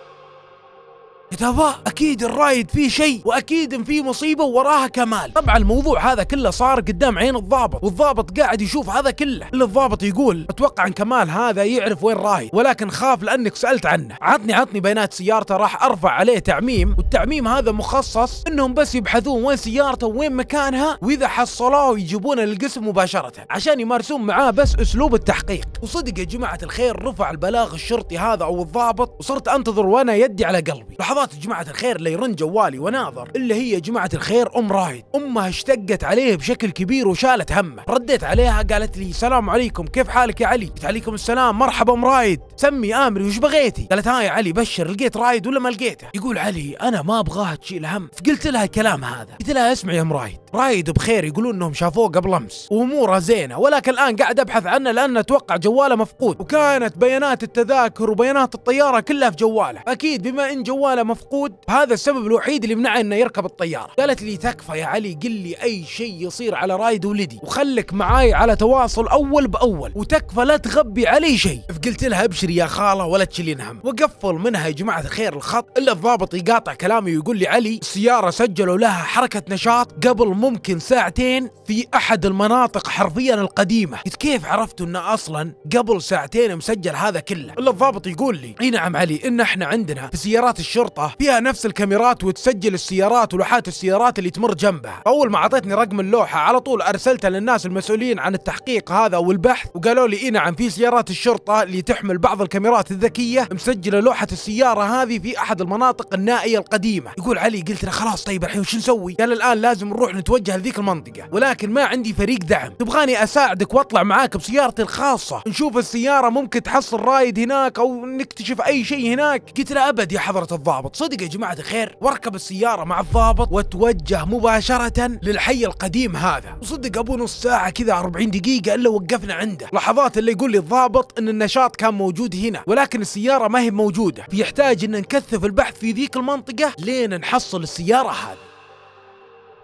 كتابة اكيد الرايد فيه شيء واكيد في مصيبه وراها كمال. طبعا الموضوع هذا كله صار قدام عين الضابط والضابط قاعد يشوف هذا كله. اللي الضابط يقول اتوقع ان كمال هذا يعرف وين رايد ولكن خاف لانك سالت عنه، عطني عطني بيانات سيارته راح ارفع عليه تعميم، والتعميم هذا مخصص انهم بس يبحثون وين سيارته وين مكانها واذا حصلوه يجيبونه للقسم مباشره عشان يمارسون معاه بس اسلوب التحقيق. وصدق يا جماعه الخير رفع البلاغ الشرطي هذا او الضابط وصرت انتظر وانا يدي على قلبي. لحظات يا جماعه الخير اللي يرن جوالي وناظر اللي هي يا جماعه الخير ام رايد. امها اشتقت عليه بشكل كبير وشالت همه. رديت عليها قالت لي السلام عليكم كيف حالك يا علي؟ قلت عليكم السلام مرحبا ام رايد سمي امري وش بغيتي؟ قالت ها يا علي بشر لقيت رايد ولا ما لقيته؟ يقول علي انا ما ابغاها تشيل هم. فقلت لها الكلام هذا، قلت لها اسمعي يا ام رايد، رايد بخير يقولون انهم شافوه قبل امس واموره زينه، ولكن الان قاعد ابحث عنه لان اتوقع جواله مفقود وكانت بيانات التذاكر وبيانات الطياره كلها في جواله، اكيد بما ان جواله مفقود هذا السبب الوحيد اللي منعه انه يركب الطياره. قالت لي تكفى يا علي قل لي اي شيء يصير على رايد ولدي وخلك معاي على تواصل اول باول وتكفى لا تغبي علي شيء. فقلت لها ابشري يا خاله ولا تشيلين هم. وقفل منها يا جماعه الخير الخط الا الضابط يقاطع كلامي ويقول لي علي السياره سجلوا لها حركه نشاط قبل ممكن ساعتين في احد المناطق حرفيا القديمه. قلت كيف عرفتوا انه اصلا قبل ساعتين مسجل هذا كله؟ الا الضابط يقول لي اي نعم علي ان احنا عندنا في سيارات الشرطه فيها نفس الكاميرات وتسجل السيارات ولوحات السيارات اللي تمر جنبها. اول ما اعطيتني رقم اللوحه على طول ارسلتها للناس المسؤولين عن التحقيق هذا والبحث وقالوا لي اي نعم في سيارات الشرطه اللي تحمل بعض الكاميرات الذكيه مسجله لوحه السياره هذه في احد المناطق النائيه القديمه. يقول علي قلت له خلاص طيب الحين وش نسوي؟ قال الان لازم نروح نتوجه لذيك المنطقه ولكن ما عندي فريق دعم، تبغاني اساعدك واطلع معاك بسيارتي الخاصه نشوف السياره ممكن تحصل رايد هناك او نكتشف اي شيء هناك؟ قلت له ابد يا حضره الضابط. صدق يا جماعه الخير واركب السياره مع الضابط وتوجه مباشره للحي القديم هذا. وصدق ابو نص ساعه كذا أربعين دقيقه الا وقفنا عنده. لحظات اللي يقول لي الضابط ان النشاط كان موجود هنا ولكن السياره ما هي موجوده، فيحتاج ان نكثف البحث في ذيك المنطقه لين نحصل السياره هذه.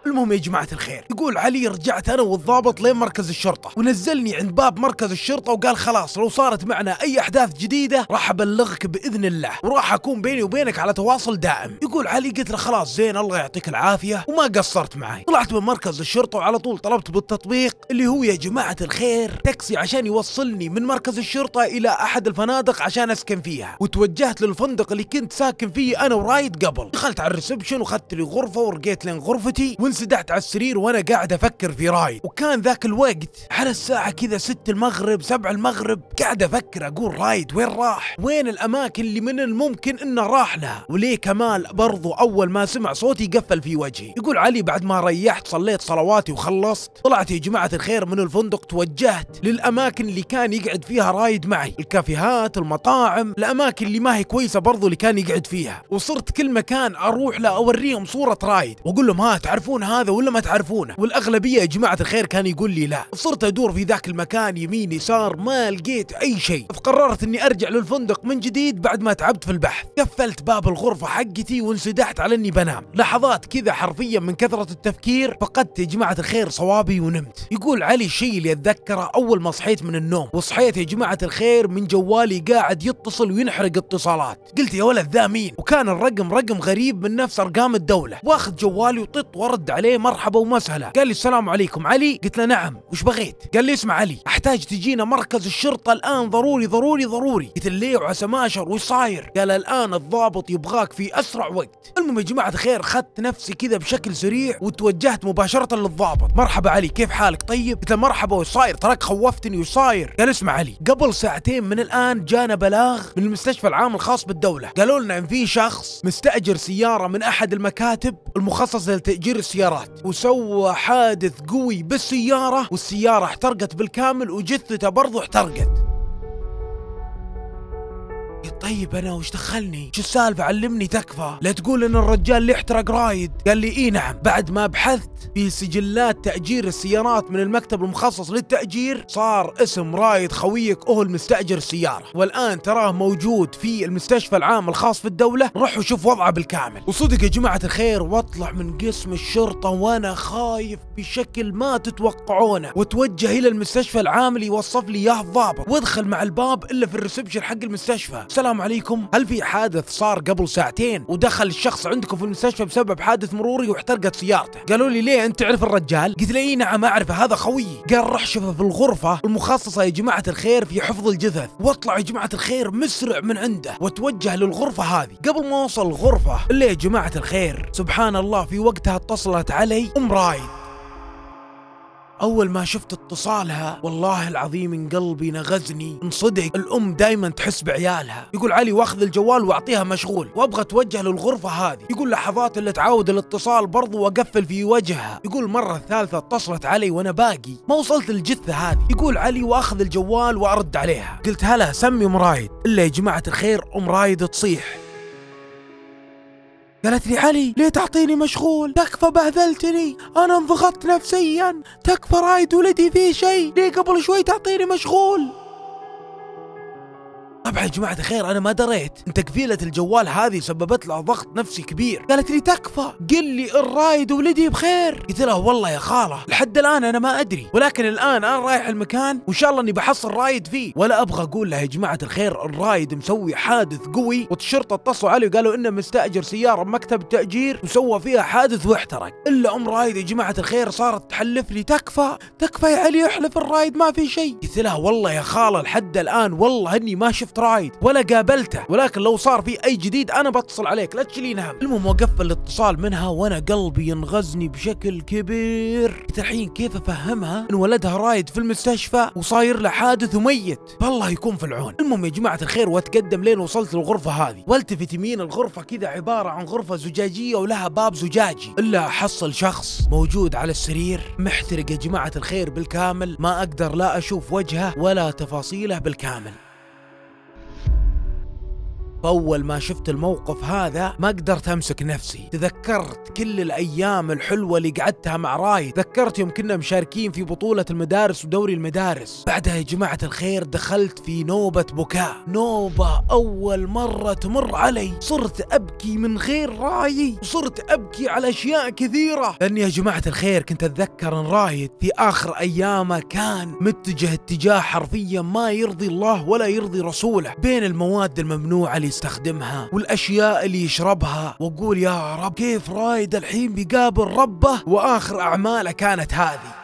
المهم يا جماعة الخير، يقول علي رجعت انا والضابط لين مركز الشرطة ونزلني عند باب مركز الشرطة وقال خلاص لو صارت معنا اي احداث جديدة راح ابلغك باذن الله وراح اكون بيني وبينك على تواصل دائم. يقول علي قلت له خلاص زين الله يعطيك العافية وما قصرت معي. طلعت من مركز الشرطة وعلى طول طلبت بالتطبيق اللي هو يا جماعة الخير تاكسي عشان يوصلني من مركز الشرطة الى احد الفنادق عشان اسكن فيها، وتوجهت للفندق اللي كنت ساكن فيه انا ورايد قبل. دخلت على الريسبشن واخذت لي غرفة ورقيت لين غرفتي وانسدحت على السرير وانا قاعد افكر في رايد. وكان ذاك الوقت على الساعة كذا ست المغرب سبع المغرب قاعد افكر اقول رايد وين راح؟ وين الاماكن اللي من الممكن انه راح لها؟ وليه كمال برضو اول ما سمع صوتي قفل في وجهي. يقول علي بعد ما ريحت صليت صلواتي وخلصت طلعت يا جماعة الخير من الفندق، توجهت للاماكن اللي كان يقعد فيها رايد معي، الكافيهات المطاعم الاماكن اللي ما هي كويسة برضو اللي كان يقعد فيها. وصرت كل مكان اروح له اوريهم صورة رايد واقول لهم ها تعرفون هذا ولا ما تعرفونه؟ والاغلبية يا جماعة الخير كان يقول لي لا. صرت ادور في ذاك المكان يمين يسار ما لقيت اي شيء، فقررت اني ارجع للفندق من جديد بعد ما تعبت في البحث. قفلت باب الغرفة حقتي وانسدحت على اني بنام. لحظات كذا حرفيا من كثرة التفكير فقدت يا جماعة الخير صوابي ونمت. يقول علي الشيء اللي اتذكره اول ما صحيت من النوم وصحيت يا جماعة الخير من جوالي قاعد يتصل وينحرق اتصالات. قلت يا ولد ذا مين؟ وكان الرقم رقم غريب من نفس ارقام الدولة. واخذ جوالي وطط ورد عليه مرحبا ومسهلا. قال لي السلام عليكم علي. قلت له نعم وش بغيت؟ قال لي اسمع علي احتاج تجينا مركز الشرطة الان ضروري ضروري ضروري. قلت له ليه وعسى ما اشر وش صاير؟ قال الان الضابط يبغاك في اسرع وقت. المهم يا جماعة الخير اخذت نفسي كذا بشكل سريع وتوجهت مباشرة للضابط. مرحبا علي كيف حالك طيب؟ قلت له مرحبا وش صاير؟ تراك خوفتني وش صاير؟ قال اسمع علي قبل ساعتين من الان جانا بلاغ من المستشفى العام الخاص بالدولة، قالوا لنا ان في شخص مستأجر سيارة من احد المكاتب المخصصة لتأجير السيارات وسوى حادث قوي بالسيارة والسيارة احترقت بالكامل وجثته برضو احترقت. طيب انا وش دخلني؟ شو السالفة علمني تكفى، لا تقول ان الرجال اللي احترق رايد. قال لي اي نعم. بعد ما بحثت في سجلات تأجير السيارات من المكتب المخصص للتأجير صار اسم رايد خويك هو المستأجر السيارة، والان تراه موجود في المستشفى العام الخاص في الدولة، روحوا شوف وضعه بالكامل. وصدق يا جماعة الخير واطلع من قسم الشرطة وانا خايف بشكل ما تتوقعونه، وتوجه الى المستشفى العام اللي يوصف لي اياه الضابط، وادخل مع الباب الا في الريسبشن حق المستشفى. السلام عليكم، هل في حادث صار قبل ساعتين ودخل الشخص عندكم في المستشفى بسبب حادث مروري واحترقت سيارته؟ قالوا لي ليه انت تعرف الرجال؟ قلت له اي نعم اعرفه هذا خويي. قال روح شوفه في الغرفة المخصصة يا جماعة الخير في حفظ الجثث. واطلع يا جماعة الخير مسرع من عنده واتوجه للغرفة هذه. قبل ما اوصل الغرفة الا يا جماعة الخير سبحان الله في وقتها اتصلت علي ام رايد. أول ما شفت اتصالها والله العظيم من قلبي نغزني. انصدق الأم دايما تحس بعيالها. يقول علي واخذ الجوال واعطيها مشغول وابغى اتوجه للغرفة هذه. يقول لحظات اللي تعاود الاتصال برضو واقفل في وجهها. يقول مرة الثالثة اتصلت علي وانا باقي ما وصلت الجثة هذه. يقول علي واخذ الجوال وارد عليها. قلت هلا سمي ام رايد. الا يا جماعة الخير ام رايد تصيح. قالت لي علي ليه تعطيني مشغول؟ تكفى بهذلتني، انا انضغطت نفسيا، تكفى رايد ولدي فيه شيء، ليه قبل شوي تعطيني مشغول؟ طبعا يا جماعة الخير أنا ما دريت إن تقفيلة الجوال هذه سببت له ضغط نفسي كبير. قالت لي تكفى قل لي الرايد ولدي بخير. قلت لها والله يا خالة لحد الآن أنا ما أدري، ولكن الآن أنا رايح المكان وإن شاء الله إني بحصل رايد فيه. ولا أبغى أقول لها يا جماعة الخير الرايد مسوي حادث قوي والشرطة اتصلوا علي وقالوا إنه مستأجر سيارة بمكتب تأجير وسوى فيها حادث واحترق. إلا أم رايد يا جماعة الخير صارت تحلف لي تكفى تكفى يا علي احلف الرايد ما في شيء. قلت لها والله يا خالة لحد الآن والله إني ما شفت رايد ولا قابلته، ولكن لو صار في اي جديد انا بتصل عليك لا تشيلين هم. المهم وقفت الاتصال منها وانا قلبي ينغزني بشكل كبير. قلت الحين كيف افهمها ان ولدها رايد في المستشفى وصاير له حادث وميت؟ بالله يكون في العون. المهم يا جماعة الخير واتقدم لين وصلت للغرفة هذه، والتفت يمين الغرفة كذا عبارة عن غرفة زجاجية ولها باب زجاجي، الا احصل شخص موجود على السرير محترق يا جماعة الخير بالكامل، ما اقدر لا اشوف وجهه ولا تفاصيله بالكامل. فاول ما شفت الموقف هذا ما قدرت امسك نفسي، تذكرت كل الايام الحلوه اللي قعدتها مع رايد، تذكرت يوم كنا مشاركين في بطوله المدارس ودوري المدارس. بعدها يا جماعه الخير دخلت في نوبه بكاء، نوبه اول مره تمر علي، صرت ابكي من غير رايي، وصرت ابكي على اشياء كثيره، لاني يا جماعه الخير كنت اتذكر ان رايد في اخر ايامه كان متجه اتجاه حرفيا ما يرضي الله ولا يرضي رسوله، بين المواد الممنوعه اللي يستخدمها والاشياء اللي يشربها، واقول يا رب كيف رايد الحين بيقابل ربه واخر اعماله كانت هذه.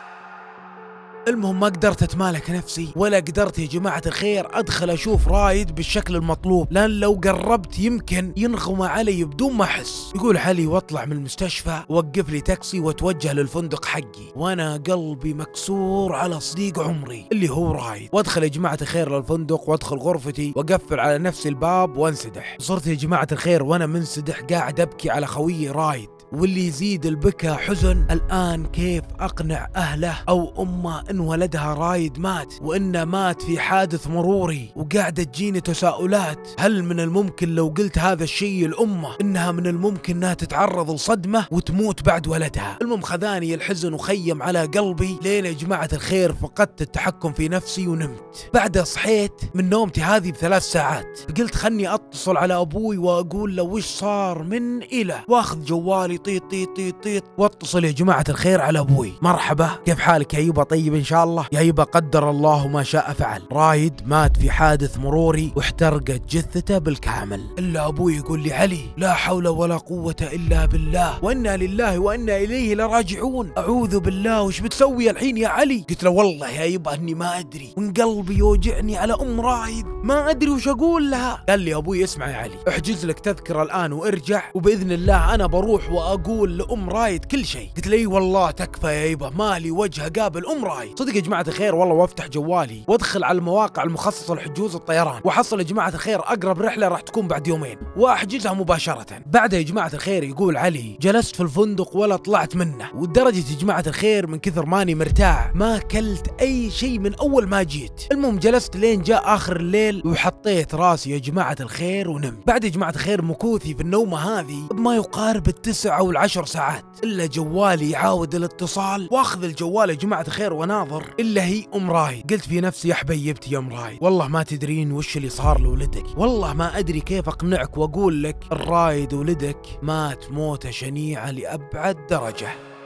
المهم ما قدرت اتمالك نفسي ولا قدرت يا جماعة الخير ادخل اشوف رايد بالشكل المطلوب، لان لو قربت يمكن ينغم علي بدون ما احس. يقول علي واطلع من المستشفى ووقف لي تاكسي واتوجه للفندق حقي، وانا قلبي مكسور على صديق عمري اللي هو رايد، وادخل يا جماعة الخير للفندق وادخل غرفتي واقفل على نفسي الباب وانسدح. صرت يا جماعة الخير وانا منسدح قاعد ابكي على خويي رايد، واللي يزيد البكا حزن الآن كيف أقنع أهله أو أمه إن ولدها رايد مات، وإنه مات في حادث مروري، وقاعدة تجيني تساؤلات، هل من الممكن لو قلت هذا الشيء لأمه إنها من الممكن إنها تتعرض لصدمة وتموت بعد ولدها. المهم خذاني الحزن وخيم على قلبي لين يا جماعة الخير فقدت التحكم في نفسي ونمت. بعدها صحيت من نومتي هذه بثلاث ساعات، قلت خلني أتصل على أبوي وأقول له وش صار من إلى، وأخذ جوالي طيط طيط طيط طيط واتصل يا جماعة الخير على ابوي. مرحبا كيف حالك يا يبا؟ طيب ان شاء الله يا يبا، قدر الله ما شاء فعل، رايد مات في حادث مروري واحترقت جثته بالكامل. الا ابوي يقول لي علي لا حول ولا قوة الا بالله وانا لله وانا اليه لراجعون، اعوذ بالله وش بتسوي الحين يا علي؟ قلت له والله يا يبا اني ما ادري، وان قلبي يوجعني على ام رايد ما ادري وش اقول لها. قال لي ابوي اسمع يا علي، احجز لك تذكرة الان وارجع، وباذن الله انا بروح واقول لام رايد كل شيء. قلت لي والله تكفى يا يبا، مالي وجه اقابل ام رايد. صدق يا جماعه الخير والله، وافتح جوالي وادخل على المواقع المخصصه لحجوز الطيران، واحصل يا جماعه الخير اقرب رحله راح تكون بعد يومين واحجزها مباشره. بعدها يا جماعه الخير يقول علي جلست في الفندق ولا طلعت منه، ولدرجه يا جماعه الخير من كثر ماني مرتاح ما اكلت اي شيء من اول ما جيت. المهم جلست لين جاء اخر الليل وحطيت راسي يا جماعه الخير ونمت. بعد يا جماعه الخير مكوثي في النومه هذه بما يقارب التسع او العشر ساعات، الا جوالي يعاود الاتصال، واخذ الجوال يا جماعه الخير وناظر الا هي ام رايد. قلت في نفسي يا حبيبتي يا ام رايد والله ما تدرين وش اللي صار لولدك، والله ما ادري كيف اقنعك واقول لك الرايد ولدك مات موته شنيعه لابعد درجه.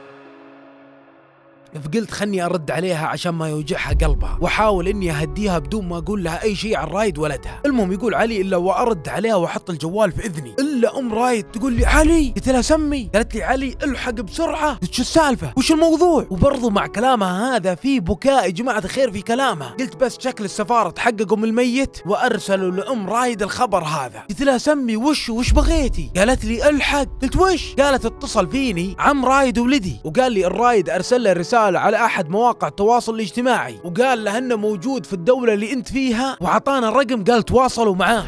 فقلت خلني ارد عليها عشان ما يوجعها قلبها، واحاول اني اهديها بدون ما اقول لها اي شيء عن رايد ولدها. المهم يقول علي الا وارد عليها واحط الجوال في اذني، الا ام رايد تقول لي علي. قلت لها سمي. قالت لي علي الحق بسرعه. قلت شو السالفه وش الموضوع؟ وبرضه مع كلامها هذا في بكاء يا جماعه الخير في كلامها. قلت بس شكل السفاره تحققوا من الميت وارسلوا لام رايد الخبر هذا. قلت لها سمي وش وش بغيتي؟ قالت لي الحق. قلت وش؟ قالت اتصل فيني عم رايد ولدي، وقال لي الرايد ارسل له رساله على احد مواقع التواصل الاجتماعي، وقال له انه موجود في الدولة اللي انت فيها، وعطانا الرقم قال تواصلوا معاه.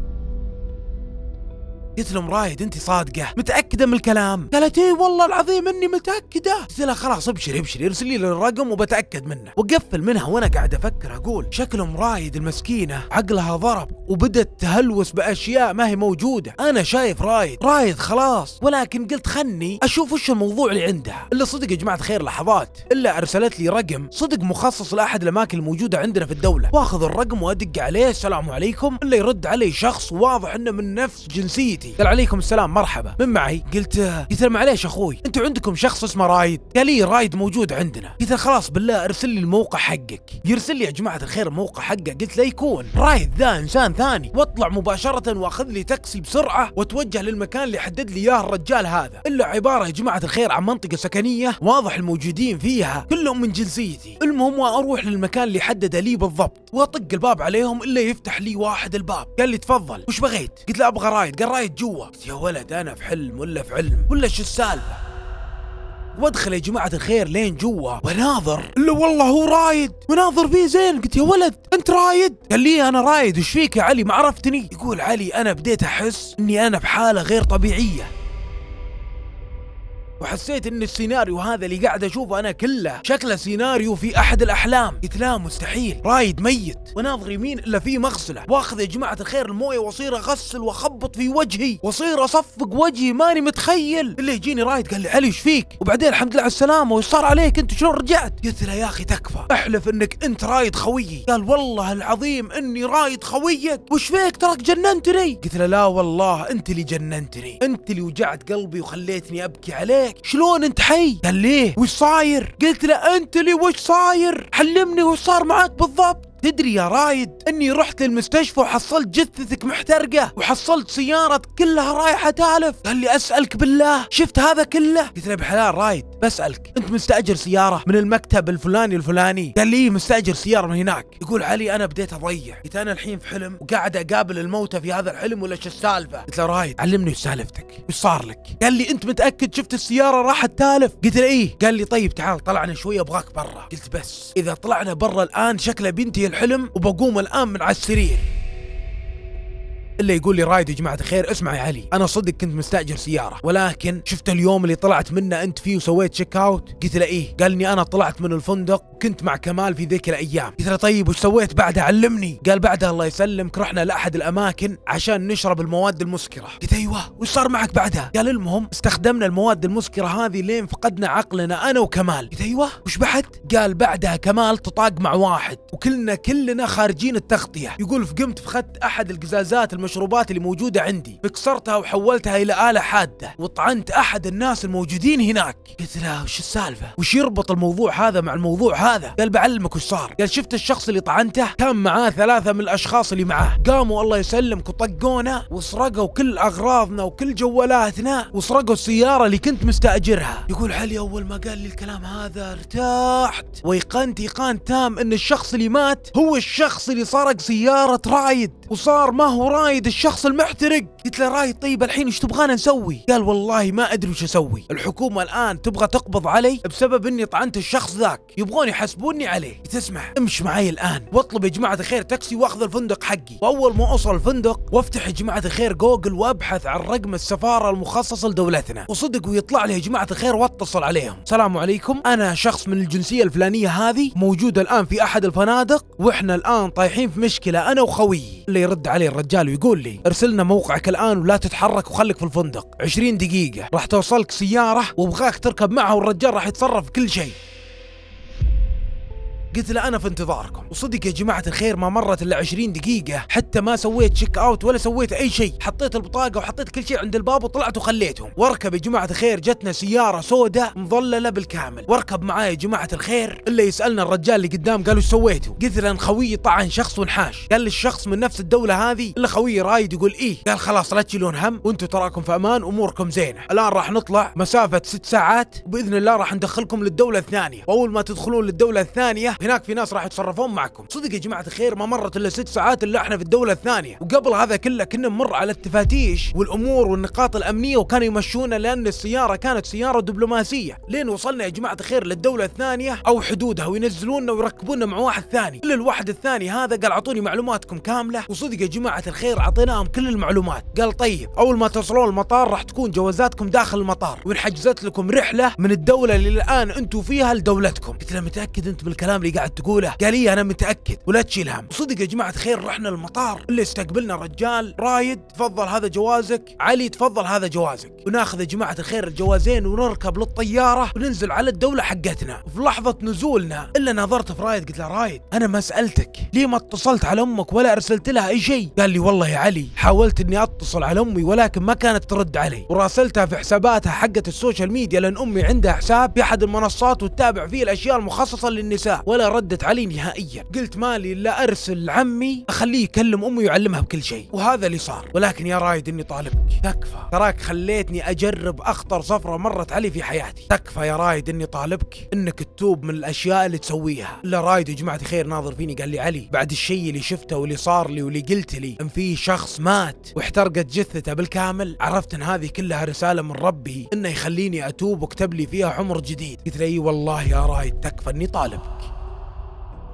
قلت لهم رايد انت صادقه متاكده من الكلام؟ قالت ايه والله العظيم اني متاكده. قلت لها خلاص ابشري ابشري ارسلي لي الرقم وبتاكد منه. وقفل منها وانا قاعد افكر اقول شكلهم رايد المسكينه عقلها ضرب وبدت تهلوس باشياء ما هي موجوده. انا شايف رايد رايد خلاص، ولكن قلت خلني اشوف وش الموضوع اللي عندها. الا صدق يا جماعه الخير لحظات الا ارسلت لي رقم صدق مخصص لاحد الاماكن الموجوده عندنا في الدوله، واخذ الرقم وادق عليه السلام عليكم، الا يرد علي شخص واضح انه من نفس جنسيتي. قال عليكم السلام مرحبا من معي؟ قلت قلت له معليش اخوي انتوا عندكم شخص اسمه رايد؟ قال لي رايد موجود عندنا. قلت له خلاص بالله ارسل لي الموقع حقك. يرسل لي يا جماعه الخير الموقع حقه. قلت لا يكون رايد ذا انسان ثاني، واطلع مباشره واخذ لي تاكسي بسرعه واتوجه للمكان اللي حدد لي اياه الرجال هذا، الا عباره يا جماعه الخير عن منطقه سكنيه واضح الموجودين فيها كلهم من جنسيتي. المهم واروح للمكان اللي حدد لي بالضبط واطق الباب عليهم الا يفتح لي واحد الباب. قال لي تفضل وش بغيت؟ قلت له ابغى رايد. قال رايد جوا. قلت يا ولد انا في حلم ولا في علم ولا شو السالفه؟ وادخل يا جماعه الخير لين جوا وناظر الا والله هو رايد وناظر فيه زين. قلت يا ولد انت رايد؟ قال لي انا رايد. وش فيك يا علي ما عرفتني؟ يقول علي انا بديت احس اني انا بحاله غير طبيعيه. وحسيت ان السيناريو هذا اللي قاعد اشوفه انا كله شكله سيناريو في احد الاحلام. قلت لا مستحيل، رايد ميت وناظر يمين الا في مغسله، واخذ يا جماعه الخير المويه واصير اغسل واخبط في وجهي واصير اصفق وجهي، ماني متخيل. اللي يجيني رايد قال لي علي ايش فيك؟ وبعدين الحمد لله على السلامه، وش صار عليك انت شلون رجعت؟ قلت له يا اخي تكفى، احلف انك انت رايد خويي. قال والله العظيم اني رايد خويك، وش فيك تراك جننتني؟ قلت له لا والله انت اللي جننتني، انت اللي وجعت قلبي وخليتني ابكي عليك. شلون انت حي؟ قال ليه وش صاير؟ قلت له انت اللي وش صاير؟ حلمني وش صار معك بالضبط. تدري يا رايد اني رحت للمستشفى وحصلت جثتك محترقه، وحصلت سيارة كلها رايحة تالف. قال لي اسألك بالله شفت هذا كله؟ قلت له بحلال رايد بسألك، انت مستأجر سيارة من المكتب الفلاني الفلاني؟ قال لي مستأجر سيارة من هناك. يقول علي انا بديت اضيع، قلت انا الحين في حلم وقاعد اقابل الموتى في هذا الحلم ولا شو السالفة؟ قلت له رايد علمني وش سالفتك، وش صار لك؟ قال لي انت متأكد شفت السيارة راحت تالف؟ قلت له ايه. قال لي طيب تعال طلعنا شوية ابغاك برا. قلت بس اذا طلعنا برا الان شكله بينتهي الحلم وبقوم الآن من على السرير. اللي يقول لي رايد يا جماعة الخير اسمع يا علي، أنا صدق كنت مستأجر سيارة، ولكن شفت اليوم اللي طلعت منه أنت فيه وسويت تشيك أوت؟ قلت له إيه. قال لي أنا طلعت من الفندق وكنت مع كمال في ذيك الأيام. قلت له طيب وش سويت بعدها علمني؟ قال بعدها الله يسلمك رحنا لأحد الأماكن عشان نشرب المواد المسكرة. قلت أيوه وش صار معك بعدها؟ قال المهم استخدمنا المواد المسكرة هذه لين فقدنا عقلنا أنا وكمال. قلت أيوه وش بعد؟ قال بعدها كمال تطاق مع واحد وكلنا كلنا خارجين التغطية. يقول فقمت فخدت أحد القزازات المشروبات اللي موجودة عندي، كسرتها وحولتها إلى آلة حادة وطعنت أحد الناس الموجودين هناك. قلت له وش السالفة؟ وش يربط الموضوع هذا مع الموضوع هذا؟ قال بعلمك وش صار. قال شفت الشخص اللي طعنته كان معاه ثلاثة من الأشخاص اللي معاه، قاموا الله يسلمك وطقونا وسرقوا كل أغراضنا وكل جوالاتنا وسرقوا السيارة اللي كنت مستأجرها. يقول علي أول ما قال لي الكلام هذا ارتحت ويقنت يقان تام إن الشخص اللي مات هو الشخص اللي سرق سيارة رايد، وصار ما هو رايد الشخص المحترق. قلت له رايد طيب الحين ايش تبغانا نسوي؟ قال والله ما ادري وش اسوي، الحكومة الان تبغى تقبض علي بسبب اني طعنت الشخص ذاك، يبغون يحاسبوني عليه. قلت اسمع امش معي الان واطلب يا جماعة الخير تاكسي واخذ الفندق حقي، واول ما اوصل الفندق وافتح يا جماعة الخير جوجل وابحث عن رقم السفارة المخصصة لدولتنا، وصدق ويطلع لي يا جماعة الخير واتصل عليهم، السلام عليكم انا شخص من الجنسية الفلانية هذه موجود الان في احد الفنادق واحنا الان طايحين في مشكلة انا وخويي. اللي يرد علي الرجال ويقول لي ارسلنا موقعك الان ولا تتحرك وخليك في الفندق، عشرين دقيقة راح توصلك سيارة وابغاك تركب معها والرجال راح يتصرف في كل شيء. قلت له انا في انتظاركم، وصدق يا جماعة الخير ما مرت الا عشرين دقيقة، حتى ما سويت تشيك اوت ولا سويت اي شيء، حطيت البطاقة وحطيت كل شيء عند الباب وطلعت وخليتهم واركب يا جماعة الخير. جتنا سيارة سوداء مظللة بالكامل واركب معايا يا جماعة الخير. الا يسألنا الرجال اللي قدام قالوا ايش سويتوا؟ قلت له ان خويي طعن شخص ونحاش. قال لي الشخص من نفس الدولة هذه؟ الا خويي رايد يقول ايه. قال خلاص لا تشيلون هم وانتم تراكم في امان اموركم زينة، الان راح نطلع مسافة ست ساعات وباذن الله راح ندخلكم للدولة الثانية، واول ما تدخلون للدولة الثانية هناك في ناس راح يتصرفون معكم. صدق يا جماعة الخير ما مرت الا ست ساعات الا احنا في الدولة الثانية، وقبل هذا كله كنا نمر على التفاتيش والامور والنقاط الامنية وكانوا يمشونا لان السيارة كانت سيارة دبلوماسية، لين وصلنا يا جماعة الخير للدولة الثانية او حدودها وينزلونا ويركبونا مع واحد ثاني. الا الواحد الثاني هذا قال اعطوني معلوماتكم كاملة، وصدق يا جماعة الخير اعطيناهم كل المعلومات. قال طيب اول ما توصلون المطار راح تكون جوازاتكم داخل المطار وانحجزت لكم رحلة من الدولة اللي الان انتم فيها لدولتكم. قلت له متأكد انت بالكلام اللي قاعد تقوله؟ قال لي انا متأكد ولا تشيل هم. صدق يا جماعة خير رحنا المطار، اللي استقبلنا الرجال رايد تفضل هذا جوازك، علي تفضل هذا جوازك، وناخذ يا جماعة الخير الجوازين ونركب للطيارة وننزل على الدولة حقتنا. وفي لحظة نزولنا الا نظرت في رايد قلت له رايد انا ما سألتك ليه ما اتصلت على امك ولا ارسلت لها اي شيء؟ قال لي والله يا علي حاولت اني اتصل على امي ولكن ما كانت ترد علي، وراسلتها في حساباتها حقة السوشيال ميديا لان امي عندها حساب في احد المنصات وتتابع فيه الاشياء المخصصة للنساء ولا ردت علي نهائيا. قلت مالي الا ارسل عمي اخليه يكلم امي ويعلمها بكل شيء، وهذا اللي صار. ولكن يا رايد اني طالبك تكفى، تراك خليتني اجرب اخطر صفرة مرت علي في حياتي، تكفى يا رايد اني طالبك انك تتوب من الاشياء اللي تسويها. الا رايد يا جماعة خير ناظر فيني قال لي علي بعد الشيء اللي شفته واللي صار لي واللي قلت لي ان في شخص مات واحترقت جثته بالكامل، عرفت ان هذه كلها رسالة من ربي انه يخليني اتوب وكتب لي فيها عمر جديد. قلت له اي والله يا رايد تكفى اني طالبك.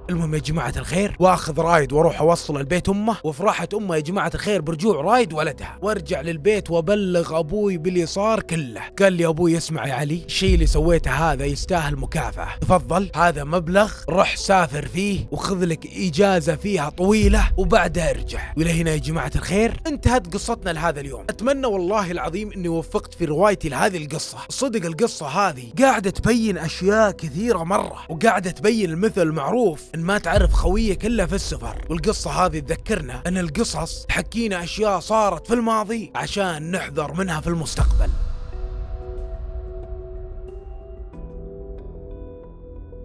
المهم يا جماعة الخير، واخذ رايد واروح اوصل البيت امه، وفرحت امه يا جماعة الخير برجوع رايد ولدها، وارجع للبيت وابلغ ابوي باللي صار كله. قال لي ابوي اسمع يا علي، الشيء اللي سويته هذا يستاهل مكافأة، تفضل هذا مبلغ روح سافر فيه وخذ لك اجازة فيها طويلة وبعدها ارجع. والى هنا يا جماعة الخير انتهت قصتنا لهذا اليوم. اتمنى والله العظيم اني وفقت في روايتي لهذه القصة. صدق القصة هذه قاعدة تبين اشياء كثيرة مرة، وقاعدة تبين المثل المعروف ان ما تعرف خويك الا في السفر. والقصة هذه تذكرنا ان القصص تحكينا اشياء صارت في الماضي عشان نحذر منها في المستقبل.